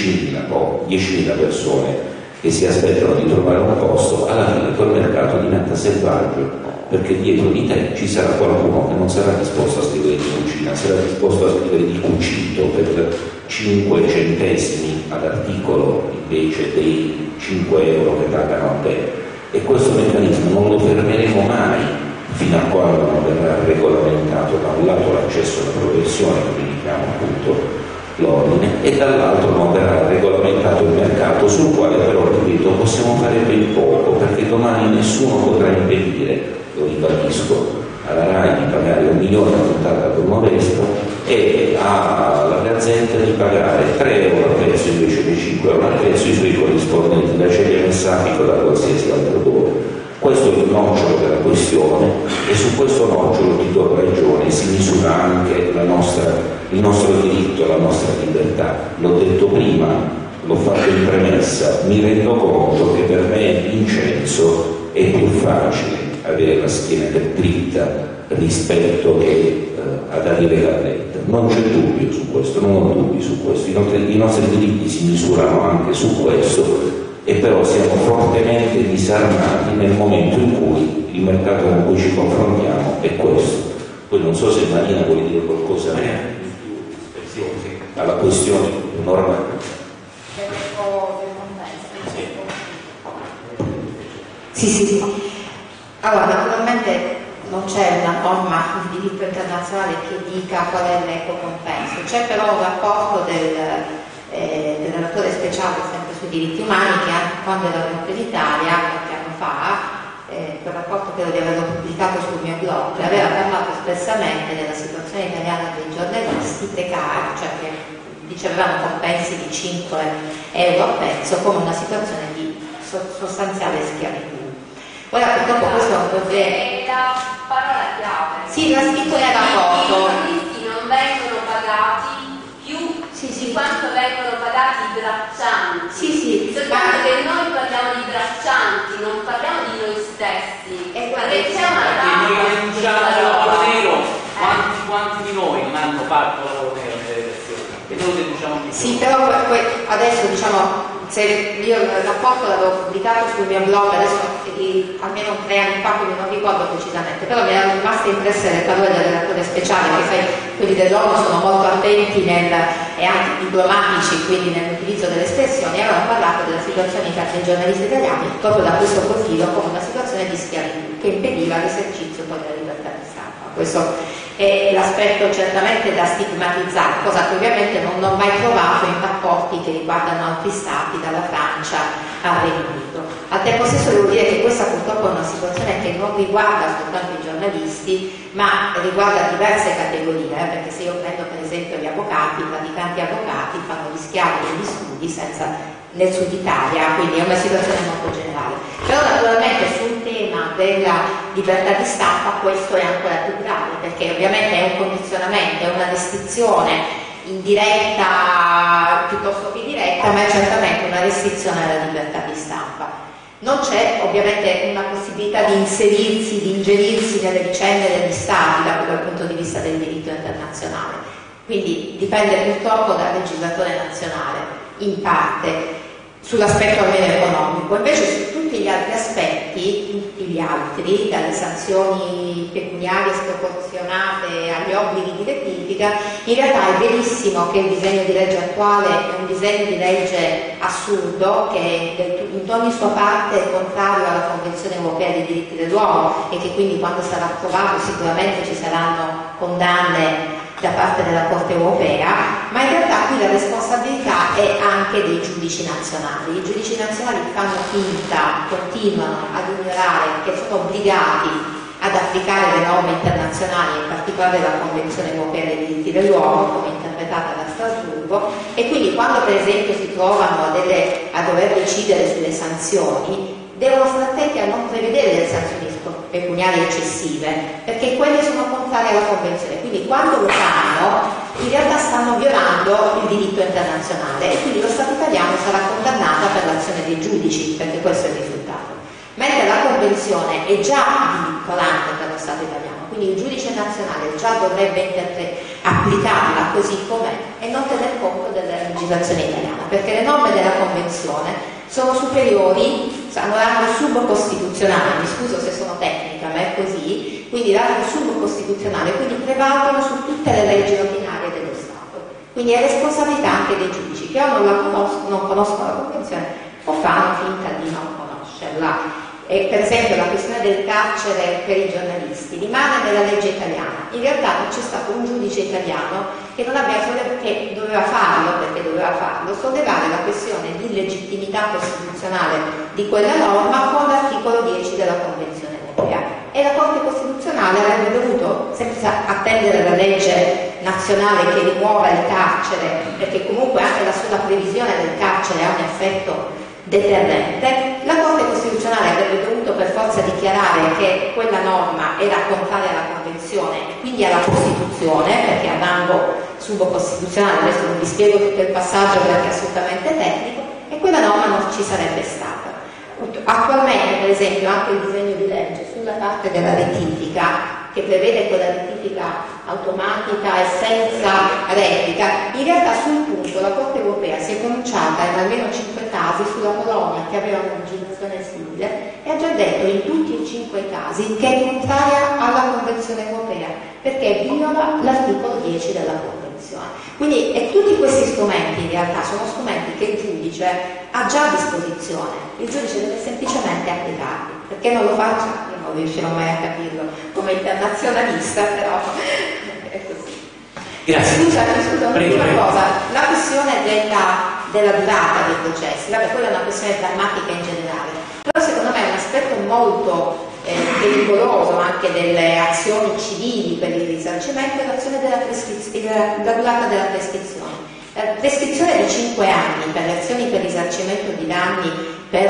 10.000 persone che si aspettano di trovare un posto, alla fine quel mercato diventa selvaggio, perché dietro di te ci sarà qualcuno che non sarà disposto a scrivere di cucina, sarà disposto a scrivere di cucito per 5 centesimi all'articolo invece dei 5 euro che pagano a te, e questo meccanismo non lo fermeremo mai fino a quando non verrà regolamentato da un lato l'accesso alla professione, come diciamo appunto l'ordine, e dall'altro non verrà regolamentato il mercato, sul quale però, ripeto, possiamo fare ben poco, perché domani nessuno potrà impedire, lo ribadisco, alla RAI di pagare 1 milione a puntata per una Vespa e alla Gazzetta di pagare 3 euro a pezzo invece di 5 euro a pezzo i suoi corrispondenti da Celia Messafico o da qualsiasi altro dove. Questo è il nocciolo della questione, e su questo nocciolo ti do ragione, si misura anche il nostro diritto, la nostra libertà. L'ho detto prima, l'ho fatto in premessa, mi rendo conto che per me, Vincenzo, è più facile avere la schiena dritta rispetto che ad arrivare la retta. Non c'è dubbio su questo, non ho dubbi su questo. I nostri diritti si misurano anche su questo, e però siamo fortemente disarmati nel momento in cui il mercato con cui ci confrontiamo è questo. Poi non so se Marina vuole dire qualcosa alla questione normativa.
Sì. Allora, naturalmente non c'è una norma di diritto internazionale che dica qual è l'equo compenso, c'è però un rapporto del relatore speciale sempre sui diritti umani, che anche quando era venuto in Italia qualche anno fa, quel rapporto credo di averlo pubblicato sul mio blog, aveva parlato espressamente della situazione italiana dei giornalisti precari, cioè che ricevevano compensi di 5 euro a pezzo, come una situazione di sostanziale schiavitù. Ora purtroppo questo è un problema.
È la parola chiave.
Sì, l'ha scritto nel rapporto.
I giornalisti non vengono pagati più di quanto vengono pagati i braccianti. Soltanto che noi parliamo di braccianti, non parliamo di noi stessi. Perché c'è una
noi denunciamo il lavoro nero, quanti di noi non hanno fatto lavoro nero nelle redazioni? E noi lo denunciamo di
sì, però poi adesso diciamo, se io il rapporto l'avevo pubblicato sul mio blog adesso almeno 3 anni fa, quindi non ricordo precisamente, però mi erano rimaste impresse le parole del redattore speciale, che sai, quelli dell'ONU sono molto attenti e anche diplomatici, quindi nell'utilizzo delle espressioni, avevano parlato della situazione dei giornalisti italiani proprio da questo profilo come una situazione di schiavitù che impediva l'esercizio poi della libertà di stampa. Questo è l'aspetto certamente da stigmatizzare, cosa che ovviamente non ho mai trovato in rapporti che riguardano altri stati, dalla Francia al Regno Unito. Al tempo stesso devo dire che questa purtroppo è una situazione che non riguarda soltanto i giornalisti, ma riguarda diverse categorie, perché se io prendo per esempio gli avvocati, i praticanti avvocati fanno gli schiavi degli studi nel sud Italia, quindi è una situazione molto generale. Però naturalmente sul tema della libertà di stampa questo è ancora più grave, perché ovviamente è un condizionamento, è una restrizione indiretta piuttosto che diretta, ma è certamente una restrizione alla libertà di stampa. Non c'è ovviamente una possibilità di inserirsi, di ingerirsi nelle vicende degli stati dal punto di vista del diritto internazionale, quindi dipende purtroppo dal legislatore nazionale in parte sull'aspetto almeno economico. Invece su tutti gli altri aspetti, tutti gli altri, dalle sanzioni pecuniarie sproporzionate agli obblighi di rettifica, in realtà è verissimo che il disegno di legge attuale è un disegno di legge assurdo, che in ogni sua parte è contrario alla Convenzione Europea dei diritti dell'uomo e che quindi quando sarà approvato sicuramente ci saranno condanne da parte della Corte Europea, ma in realtà qui la responsabilità è anche dei giudici nazionali. I giudici nazionali fanno finta, continuano ad ignorare che sono obbligati ad applicare le norme internazionali, in particolare la Convenzione Europea dei diritti dell'uomo, come interpretata da Strasburgo, e quindi quando per esempio si trovano a dover decidere sulle sanzioni, devono stare attenti a non prevedere le sanzioni pecuniarie eccessive, perché quelle sono contrarie alla Convenzione. Quindi quando lo fanno, in realtà stanno violando il diritto internazionale e quindi lo Stato italiano sarà condannato per l'azione dei giudici, perché questo è il risultato. Mentre la Convenzione è già vincolante per lo Stato italiano, quindi il giudice nazionale già dovrebbe applicarla così com'è e non tener conto della legislazione italiana, perché le norme della Convenzione sono superiori, hanno rango subcostituzionale, mi scuso se sono tecnica, ma è così, quindi rango subcostituzionale, quindi prevalgono su tutte le leggi ordinarie dello Stato. Quindi è responsabilità anche dei giudici che o non conoscono la Convenzione o fanno finta di non conoscerla. E per esempio la questione del carcere per i giornalisti rimane nella legge italiana. In realtà non c'è stato un giudice italiano che doveva farlo, sollevare la questione di illegittimità costituzionale di quella norma con l'articolo 10 della Convenzione Europea. E la Corte Costituzionale avrebbe dovuto, senza attendere la legge nazionale che rimuova il carcere, perché comunque anche la sola previsione del carcere ha un effetto deterrente, la Corte Costituzionale avrebbe dovuto per forza dichiarare che quella norma era contraria alla Convenzione e quindi alla Costituzione, perché ha rango subcostituzionale. Adesso non vi spiego tutto il passaggio perché è assolutamente tecnico, e quella norma non ci sarebbe stata. Attualmente, per esempio, anche il disegno di legge sulla parte della rettifica, che prevede quella rettifica automatica e senza replica, in realtà sul punto la Corte Europea si è pronunciata in almeno 5 casi sulla Polonia, che aveva una legislazione simile, e ha già detto in tutti e 5 casi che è contraria alla Convenzione Europea, perché viola l'articolo 10 della Convenzione. Quindi tutti questi strumenti in realtà sono strumenti che il giudice ha già a disposizione, il giudice deve semplicemente applicarli. Perché non lo faccia? Io non riuscirò mai a capirlo come internazionalista, però è così.
Grazie.
Scusa, un'ultima cosa, la questione della durata dei processi, vabbè, quella è una questione drammatica in generale, però secondo me è un aspetto molto pericoloso anche delle azioni civili per il risarcimento è l'azione la durata della prescrizione. Prescrizione di 5 anni per le azioni per risarcimento di danni per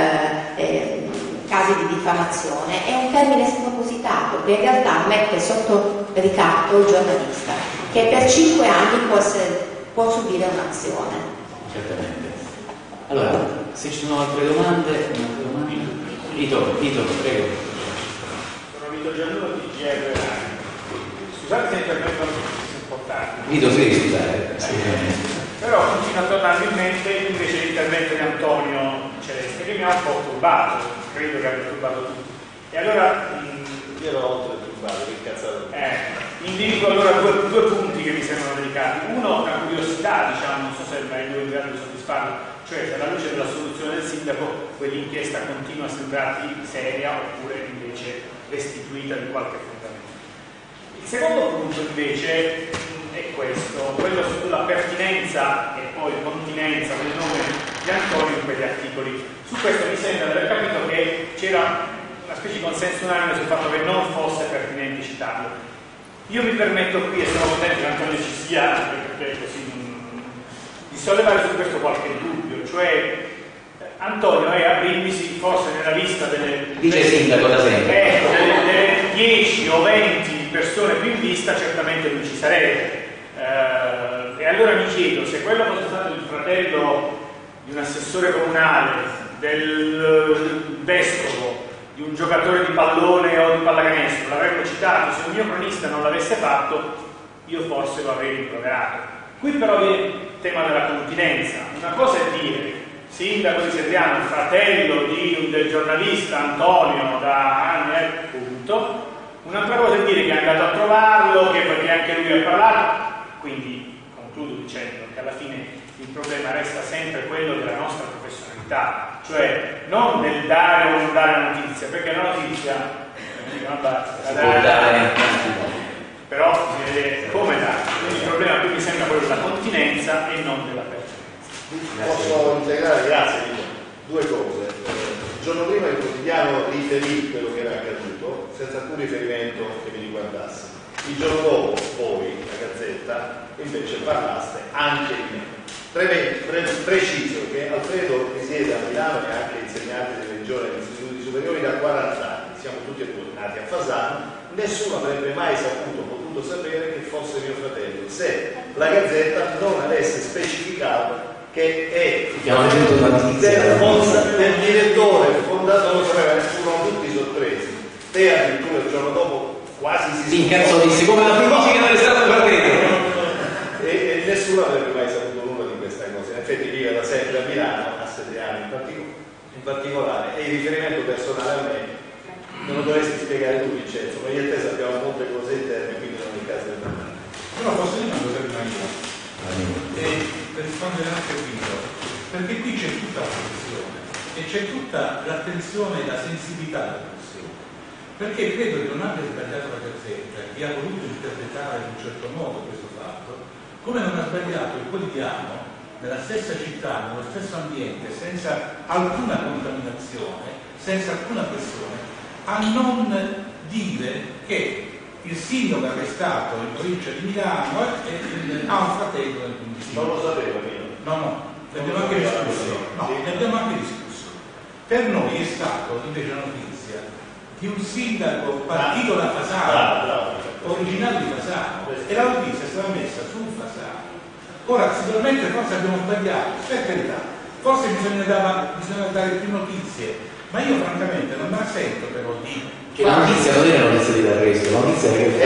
casi di diffamazione è un termine spropositato che in realtà mette sotto ricatto il giornalista, che per 5 anni può subire un'azione.
Certamente. Allora, se ci sono altre domande, Vito, prego.
Sono Vito Giannuno di GR. Scusate se intervengo importante.
Vito, si devi scusare.
Però continua a tornare in mente invece l'intervento di Antonio Celeste, che mi ha un po' turbato, credo che abbia turbato tutti. E allora
io ero oltre turbato, che cazzato.
Individuo allora due punti che mi sembrano delicati. Uno, una curiosità, diciamo, non so se è in grado di soddisfarlo, cioè se alla luce della soluzione del sindaco quell'inchiesta continua a sembrarti seria oppure invece restituita di qualche fondamento. Il secondo punto invece è questo, quello sulla pertinenza e poi continenza del nome di Antonio in quegli articoli. Su questo mi sembra di aver capito che c'era una specie di consenso unanime sul fatto che non fosse pertinente citarlo. Io mi permetto qui, e sono contento che Antonio ci sia, perché così di sollevare su questo qualche dubbio, cioè Antonio è a brindisi forse nella lista delle
vice sindaco da sempre,
delle 10 o 20 persone più in vista, certamente lui ci sarebbe. E allora mi chiedo, se quello fosse stato il fratello di un assessore comunale, del vescovo, di un giocatore di pallone o di pallacanestro, l'avremmo citato, se il mio cronista non l'avesse fatto, io forse lo avrei rimproverato. Qui però viene il tema della continenza. Una cosa è dire, sindaco di Sedriano, fratello del giornalista Antonio da anni, punto. Un'altra cosa è dire che è andato a trovarlo, che perché anche lui ha parlato. Quindi concludo dicendo che alla fine il problema resta sempre quello della nostra professionalità, cioè non nel dare o non dare la notizia, perché la notizia però si vede come dare. Quindi il problema qui mi sembra quello della continenza e non della pertinenza.
Posso integrare? Grazie. Due cose. Il giorno prima il quotidiano riferì quello che era accaduto senza alcun riferimento che mi riguardasse. Il giorno dopo voi, la Gazzetta, invece parlaste anche di me. Preciso che Alfredo risiede a Milano e è anche insegnante di religione agli istituti superiori da 40 anni, siamo tutti e due nati a Fasano, nessuno avrebbe mai potuto sapere che fosse mio fratello se la Gazzetta non avesse specificato che è del direttore fondatore, lo sapeva, furono tutti sorpresi. Te addirittura il giorno dopo quasi si
incazzolisse come la finisce che non è stato fratello
e nessuno avrebbe mai saputo nulla di questa cosa. In effetti vive da sempre a Milano, a Sedriano in particolare, e il riferimento personale a me non lo dovresti spiegare tu, Vincenzo, ma io e te sappiamo molte cose interne, quindi non è il caso del problema.
Però posso dire una cosa prima io, per rispondere anche a Vito, perché qui c'è tutta la questione e c'è tutta l'attenzione e la sensibilità della questione, perché credo che non abbia sbagliato la Gazzetta, che ha voluto interpretare in un certo modo questo fatto, come non ha sbagliato il quotidiano nella stessa città, nello stesso ambiente, senza alcuna contaminazione, senza alcuna pressione, a non dire che il sindaco arrestato in provincia di Milano ha un fratello nel municipio.
Non lo sapevo io.
No, ne abbiamo anche discusso. Ne abbiamo anche discusso. Per noi è stato invece la notizia di un sindaco partito da Fasano, originario di Fasano, e la notizia è stata messa su Fasano. Ora, sicuramente forse abbiamo sbagliato, per carità, forse bisogna dare più notizie, ma io francamente non me la sento però di...
Che la notizia non è la notizia di arresto, la notizia è che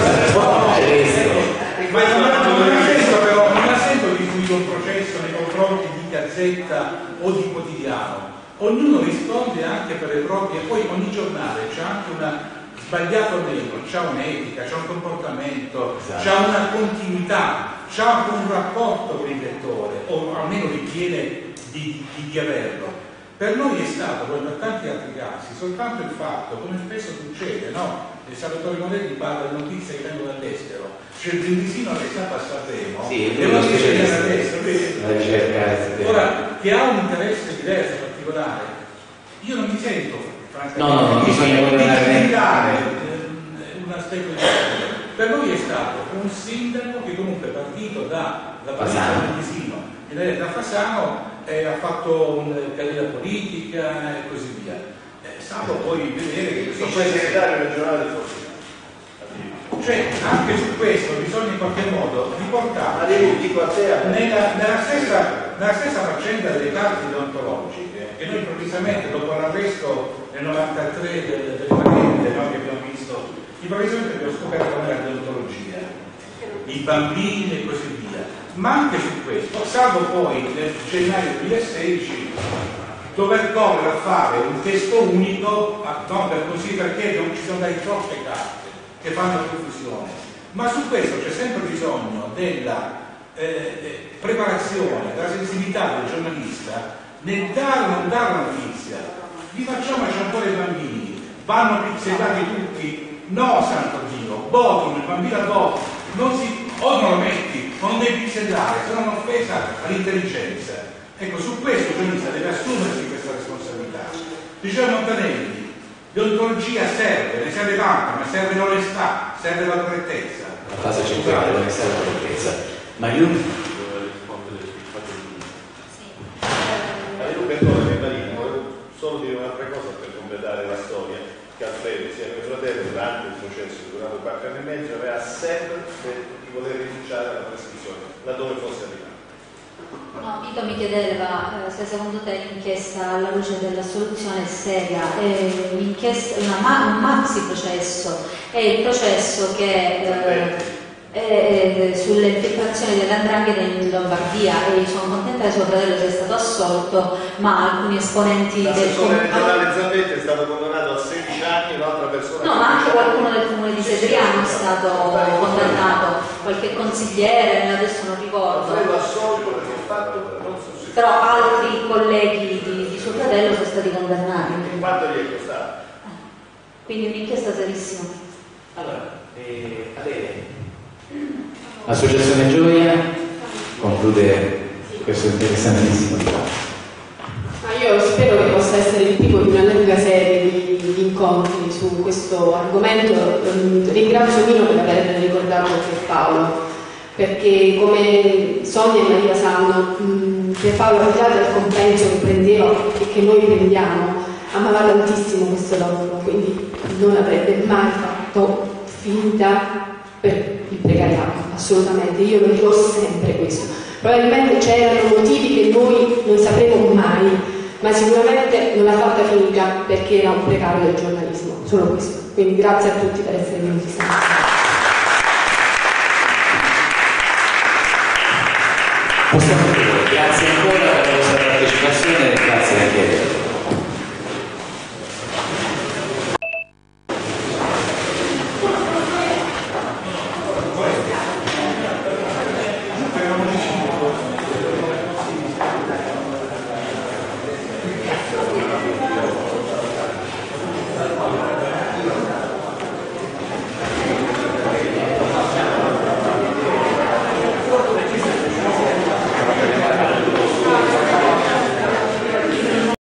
ma non la sento di fluire un processo nei confronti di Gazzetta o di Quotidiano. Ognuno risponde anche per le proprie, poi ogni giornale c'ha anche una sbagliato o meno, c'ha un'etica, c'ha un comportamento, esatto, c'ha una continuità, c'ha un rapporto con il lettore, o almeno ritiene di averlo. Per noi è stato, come per tanti altri casi, soltanto il fatto, come spesso succede, no? Il Salvatore Moretti parla di notizie che vengono dall'estero, c'è il brindisino che sta a Sanremo,
sì,
e non si viene all'estero,
ora
che ha un interesse diverso, particolare. Io non mi sento,
francamente, non bisogna
criticare un aspetto di per noi è stato un sindaco che comunque è partito da da Parigi da Fasano, ha fatto carriera politica e così via. Salvo poi vedere che questo
poi segretario regionale di Forza.
Cioè, anche su questo bisogna in qualche modo riportare nella stessa faccenda delle carte deontologiche, che noi improvvisamente dopo l'arresto nel 93 delle patente, no, che abbiamo visto, improvvisamente abbiamo scoperto come la deontologia, i bambini e così via. Ma anche su questo, salvo poi nel gennaio 2016 dover correre a fare un testo unico, no, per così, perché non ci sono troppe carte che fanno confusione, ma su questo c'è sempre bisogno della preparazione, della sensibilità del giornalista nel dare o non dare la notizia. Vi facciamo ancora i bambini, vanno pizzettati tutti, no santo Dio, votano, il bambino vota, o non lo metti, o non devi pizzellare, se non è un'offesa all'intelligenza. Ecco, su questo il giornalista deve assumersi questa responsabilità. Diceva Montanelli, l'ontologia serve, ne serve tanta, ma serve l'onestà, serve la correttezza.
La fase centrale, l'onestà e la correttezza. Mariù?
Io perdone Marino, volevo solo dire un'altra cosa per completare la storia, che Alfredo, sia mio fratello, durante il processo durato 4 anni e mezzo, aveva sempre detto di voler rinunciare alla prescrizione, laddove fosse arrivato.
No, Vito mi chiedeva se secondo te l'inchiesta alla luce dell'assoluzione è seria. L'inchiesta è un maxi processo, è il processo che sulle infiltrazioni dell''ndrangheta in Lombardia, e sono contenta che suo fratello sia stato assolto, ma alcuni esponenti del
comune regionale Zampetti è stato condannato a 16 anni, un'altra persona.
No, ma anche qualcuno del comune di Sedriano è stato condannato, qualche consigliere, adesso non ricordo. Però altri colleghi di suo fratello sono stati condannati.
Quanto gli è costato?
Quindi un'inchiesta serissima.
Allora, l'Associazione Gioia conclude questo interessantissimo dibattito.
Io spero che possa essere il primo di una lunga serie di incontri su questo argomento. Ringrazio Nino per aver ricordato Pierpaolo, perché come Sonia e Maria sanno, Pierpaolo, al di là del compenso che prendeva e che noi prendiamo, amava tantissimo questo lavoro, quindi non avrebbe mai fatto finta per il precariato, assolutamente. Io lo dirò sempre questo. Probabilmente c'erano motivi che noi non sapremo mai, ma sicuramente non l'ha fatta finita perché era un precario del giornalismo, solo questo. Quindi grazie a tutti per essere venuti stamattina.
Grazie ancora per la vostra partecipazione e grazie anche